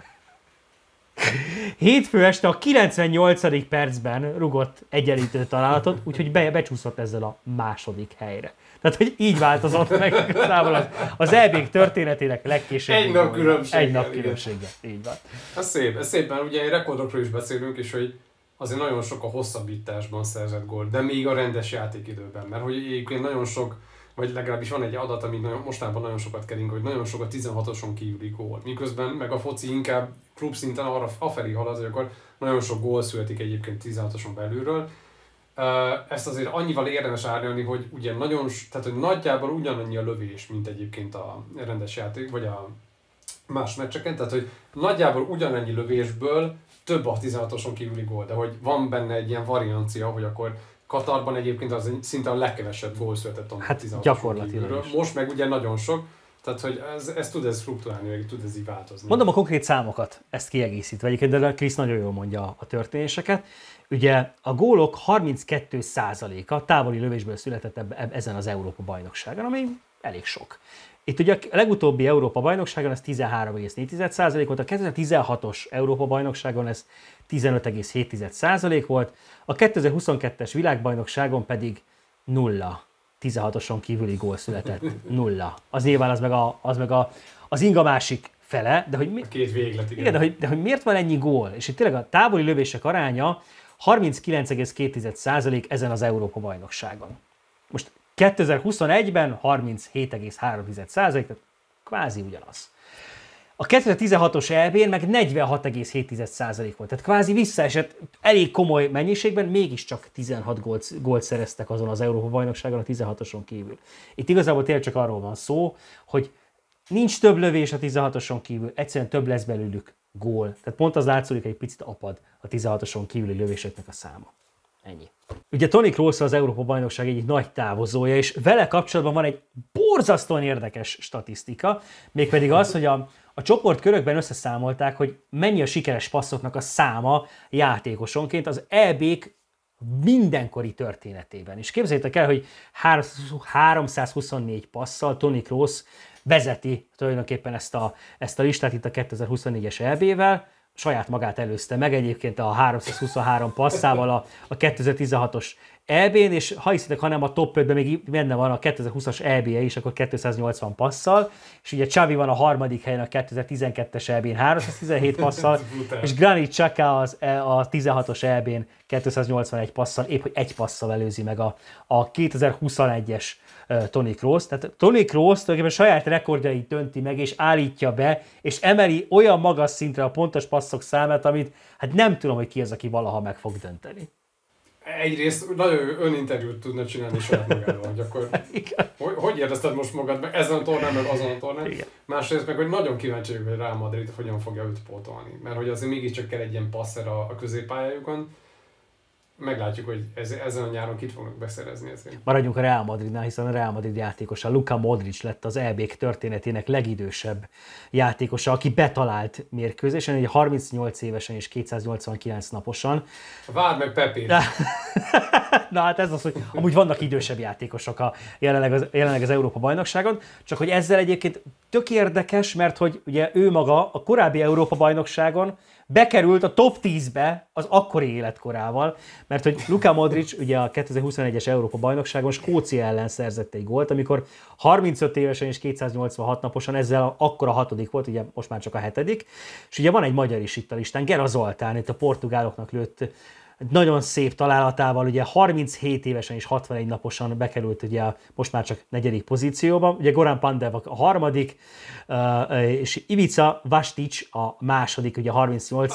Speaker 1: Hétfő este a 98. percben rugott egyenlítő találatot, úgyhogy becsúszott ezzel a második helyre. Tehát, hogy így változott meg igazából az EB-k történetének legkésőbb.
Speaker 2: Egy nap különbséggel.
Speaker 1: Egy nap különbséggel, így van.
Speaker 2: Ez szép, mert ugye rekordokról is beszélünk, és hogy azért nagyon sok a hosszabbításban szerzett gól, de még a rendes játékidőben, mert hogy egyébként nagyon sok, vagy legalábbis van egy adat, ami mostanában nagyon sokat kering, hogy nagyon sok a 16-oson kívüli gól. Miközben meg a foci inkább klubszinten afelé halad, hogy akkor nagyon sok gól születik egyébként 16-oson belülről. Ezt azért annyival érdemes árnyalni, hogy ugye tehát hogy nagyjából ugyanannyi a lövés, mint egyébként a rendes játék, vagy a más meccseken, tehát hogy nagyjából ugyanannyi lövésből több a 16-oson kívüli gól, de hogy van benne egy ilyen variancia, hogy akkor Katarban egyébként az szinte a legkevesebb gól született a 16-oson kívülről. Most meg ugye nagyon sok, tehát hogy ez tud fluktuálni, meg tud ez így változni.
Speaker 1: Mondom a konkrét számokat, ezt kiegészítve egyébként, de Krisz nagyon jól mondja a történéseket. Ugye a gólok 32%-a távoli lövésből született ezen az Európa-bajnokságon, ami elég sok. Itt ugye a legutóbbi Európa-bajnokságon ez 13,4% volt, a 2016-os Európa-bajnokságon ez 15,7% volt, a 2022-es világbajnokságon pedig 0. 16-oson kívüli gól született. 0. Az nyilván az meg az inga másik fele, de hogy,
Speaker 2: a két véglet, igen.
Speaker 1: Igen, de hogy miért van ennyi gól? És itt tényleg a távoli lövések aránya 39,2% ezen az Európa-bajnokságon. Most 2021-ben 37,3%, tehát kvázi ugyanaz. A 2016-os EB-n meg 46,7% volt, tehát kvázi visszaesett elég komoly mennyiségben, mégiscsak 16 gólt szereztek azon az Európa-bajnokságon a 16-oson kívül. Itt igazából tényleg csak arról van szó, hogy nincs több lövés a 16-oson kívül, egyszerűen több lesz belőlük gól. Tehát pont az látszódik, egy picit apad a 16-oson kívüli lövéseknek a száma. Ennyi. Ugye Toni Kroos az Európa-bajnokság egyik nagy távozója, és vele kapcsolatban van egy borzasztóan érdekes statisztika, mégpedig az, hogy a csoportkörökben összeszámolták, hogy mennyi a sikeres passzoknak a száma játékosonként az EB-k mindenkori történetében. És képzeljétek el, hogy 324 passzal Toni Kroos vezeti tulajdonképpen ezt a listát itt a 2024-es EB-vel, saját magát előzte meg egyébként a 323 passzával a 2016-os EB-n, és ha hiszitek, hanem a top 5-ben még benne van a 2020-as EB-je is, akkor 280 passzal, és ugye Xavi van a harmadik helyen a 2012-es EB-n 317 passzal, és Granit Xhaka a 16-os EB-n 281 passzal, épp hogy egy passzal előzi meg a 2021-es Toni Kroos. Tehát Toni Kroos tulajdonképpen saját rekordjait dönti meg, és állítja be, és emeli olyan magas szintre a pontos passzok számát, amit hát nem tudom, hogy ki az, aki valaha meg fog dönteni.
Speaker 2: Egyrészt nagyon öninterjút tudna csinálni saját magáról, hogy akkor hogy érezted most magad meg ezen a tornán, meg azon a tornán. Igen. Másrészt meg, hogy nagyon kíváncsi vagyok, hogy Real Madrid hogyan fogja őt pótolni. Mert hogy azért mégiscsak kell egy ilyen passzer a középpályájukon. Meglátjuk, hogy ezen a nyáron kit fognak beszerezni ezért.
Speaker 1: Maradjunk a Real Madridnál, hiszen a Real Madrid játékosa Luka Modric lett az EB-k történetének legidősebb játékosa, aki betalált mérkőzésen, egy 38 évesen és 289 naposan.
Speaker 2: Várd meg Pepét!
Speaker 1: Na hát ez az, hogy amúgy vannak idősebb játékosok jelenleg az Európa-bajnokságon, csak hogy ezzel egyébként tök érdekes, mert hogy ugye ő maga a korábbi Európa-bajnokságon bekerült a top 10-be az akkori életkorával, mert hogy Luka Modric ugye a 2021-es Európa-bajnokságon Skócia ellen szerzett egy gólt, amikor 35 évesen és 286 naposan ezzel akkor a 6. volt, ugye most már csak a 7. És ugye van egy magyar is itt a listán, Gera Zoltán, itt a portugáloknak lőtt nagyon szép találatával, ugye 37 évesen és 61 naposan bekerült ugye most már csak 4. pozícióba, ugye Goran Pandev a 3. És Ivica Vastic a 2. ugye 38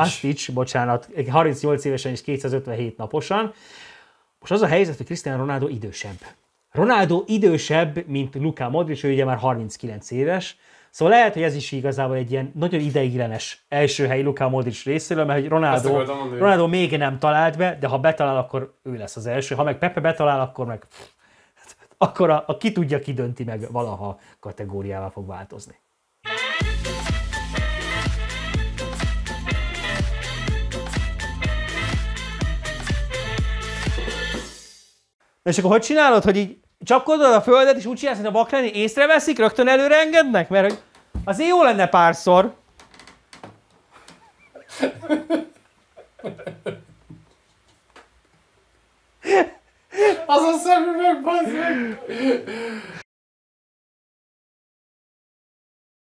Speaker 1: évesen és 257 naposan. Most az a helyzet, hogy Cristiano Ronaldo idősebb. Ronaldo idősebb, mint Luka Modric, ő ugye már 39 éves, szóval lehet, hogy ez is igazából egy ilyen nagyon ideiglenes első hely Luka Modric részéről, mert hogy Ronaldo még nem talált be, de ha betalál, akkor ő lesz az első. Ha meg Pepe betalál, akkor a ki tudja, ki dönti meg valaha kategóriával fog változni. És akkor hogy csinálod, hogy így csapkodod a földet, és úgy csinálsz, hogy a vak lenni, észreveszik, rögtön előre engednek? Mert hogy azért jó lenne párszor.
Speaker 2: Az a szemüveg, bazd meg!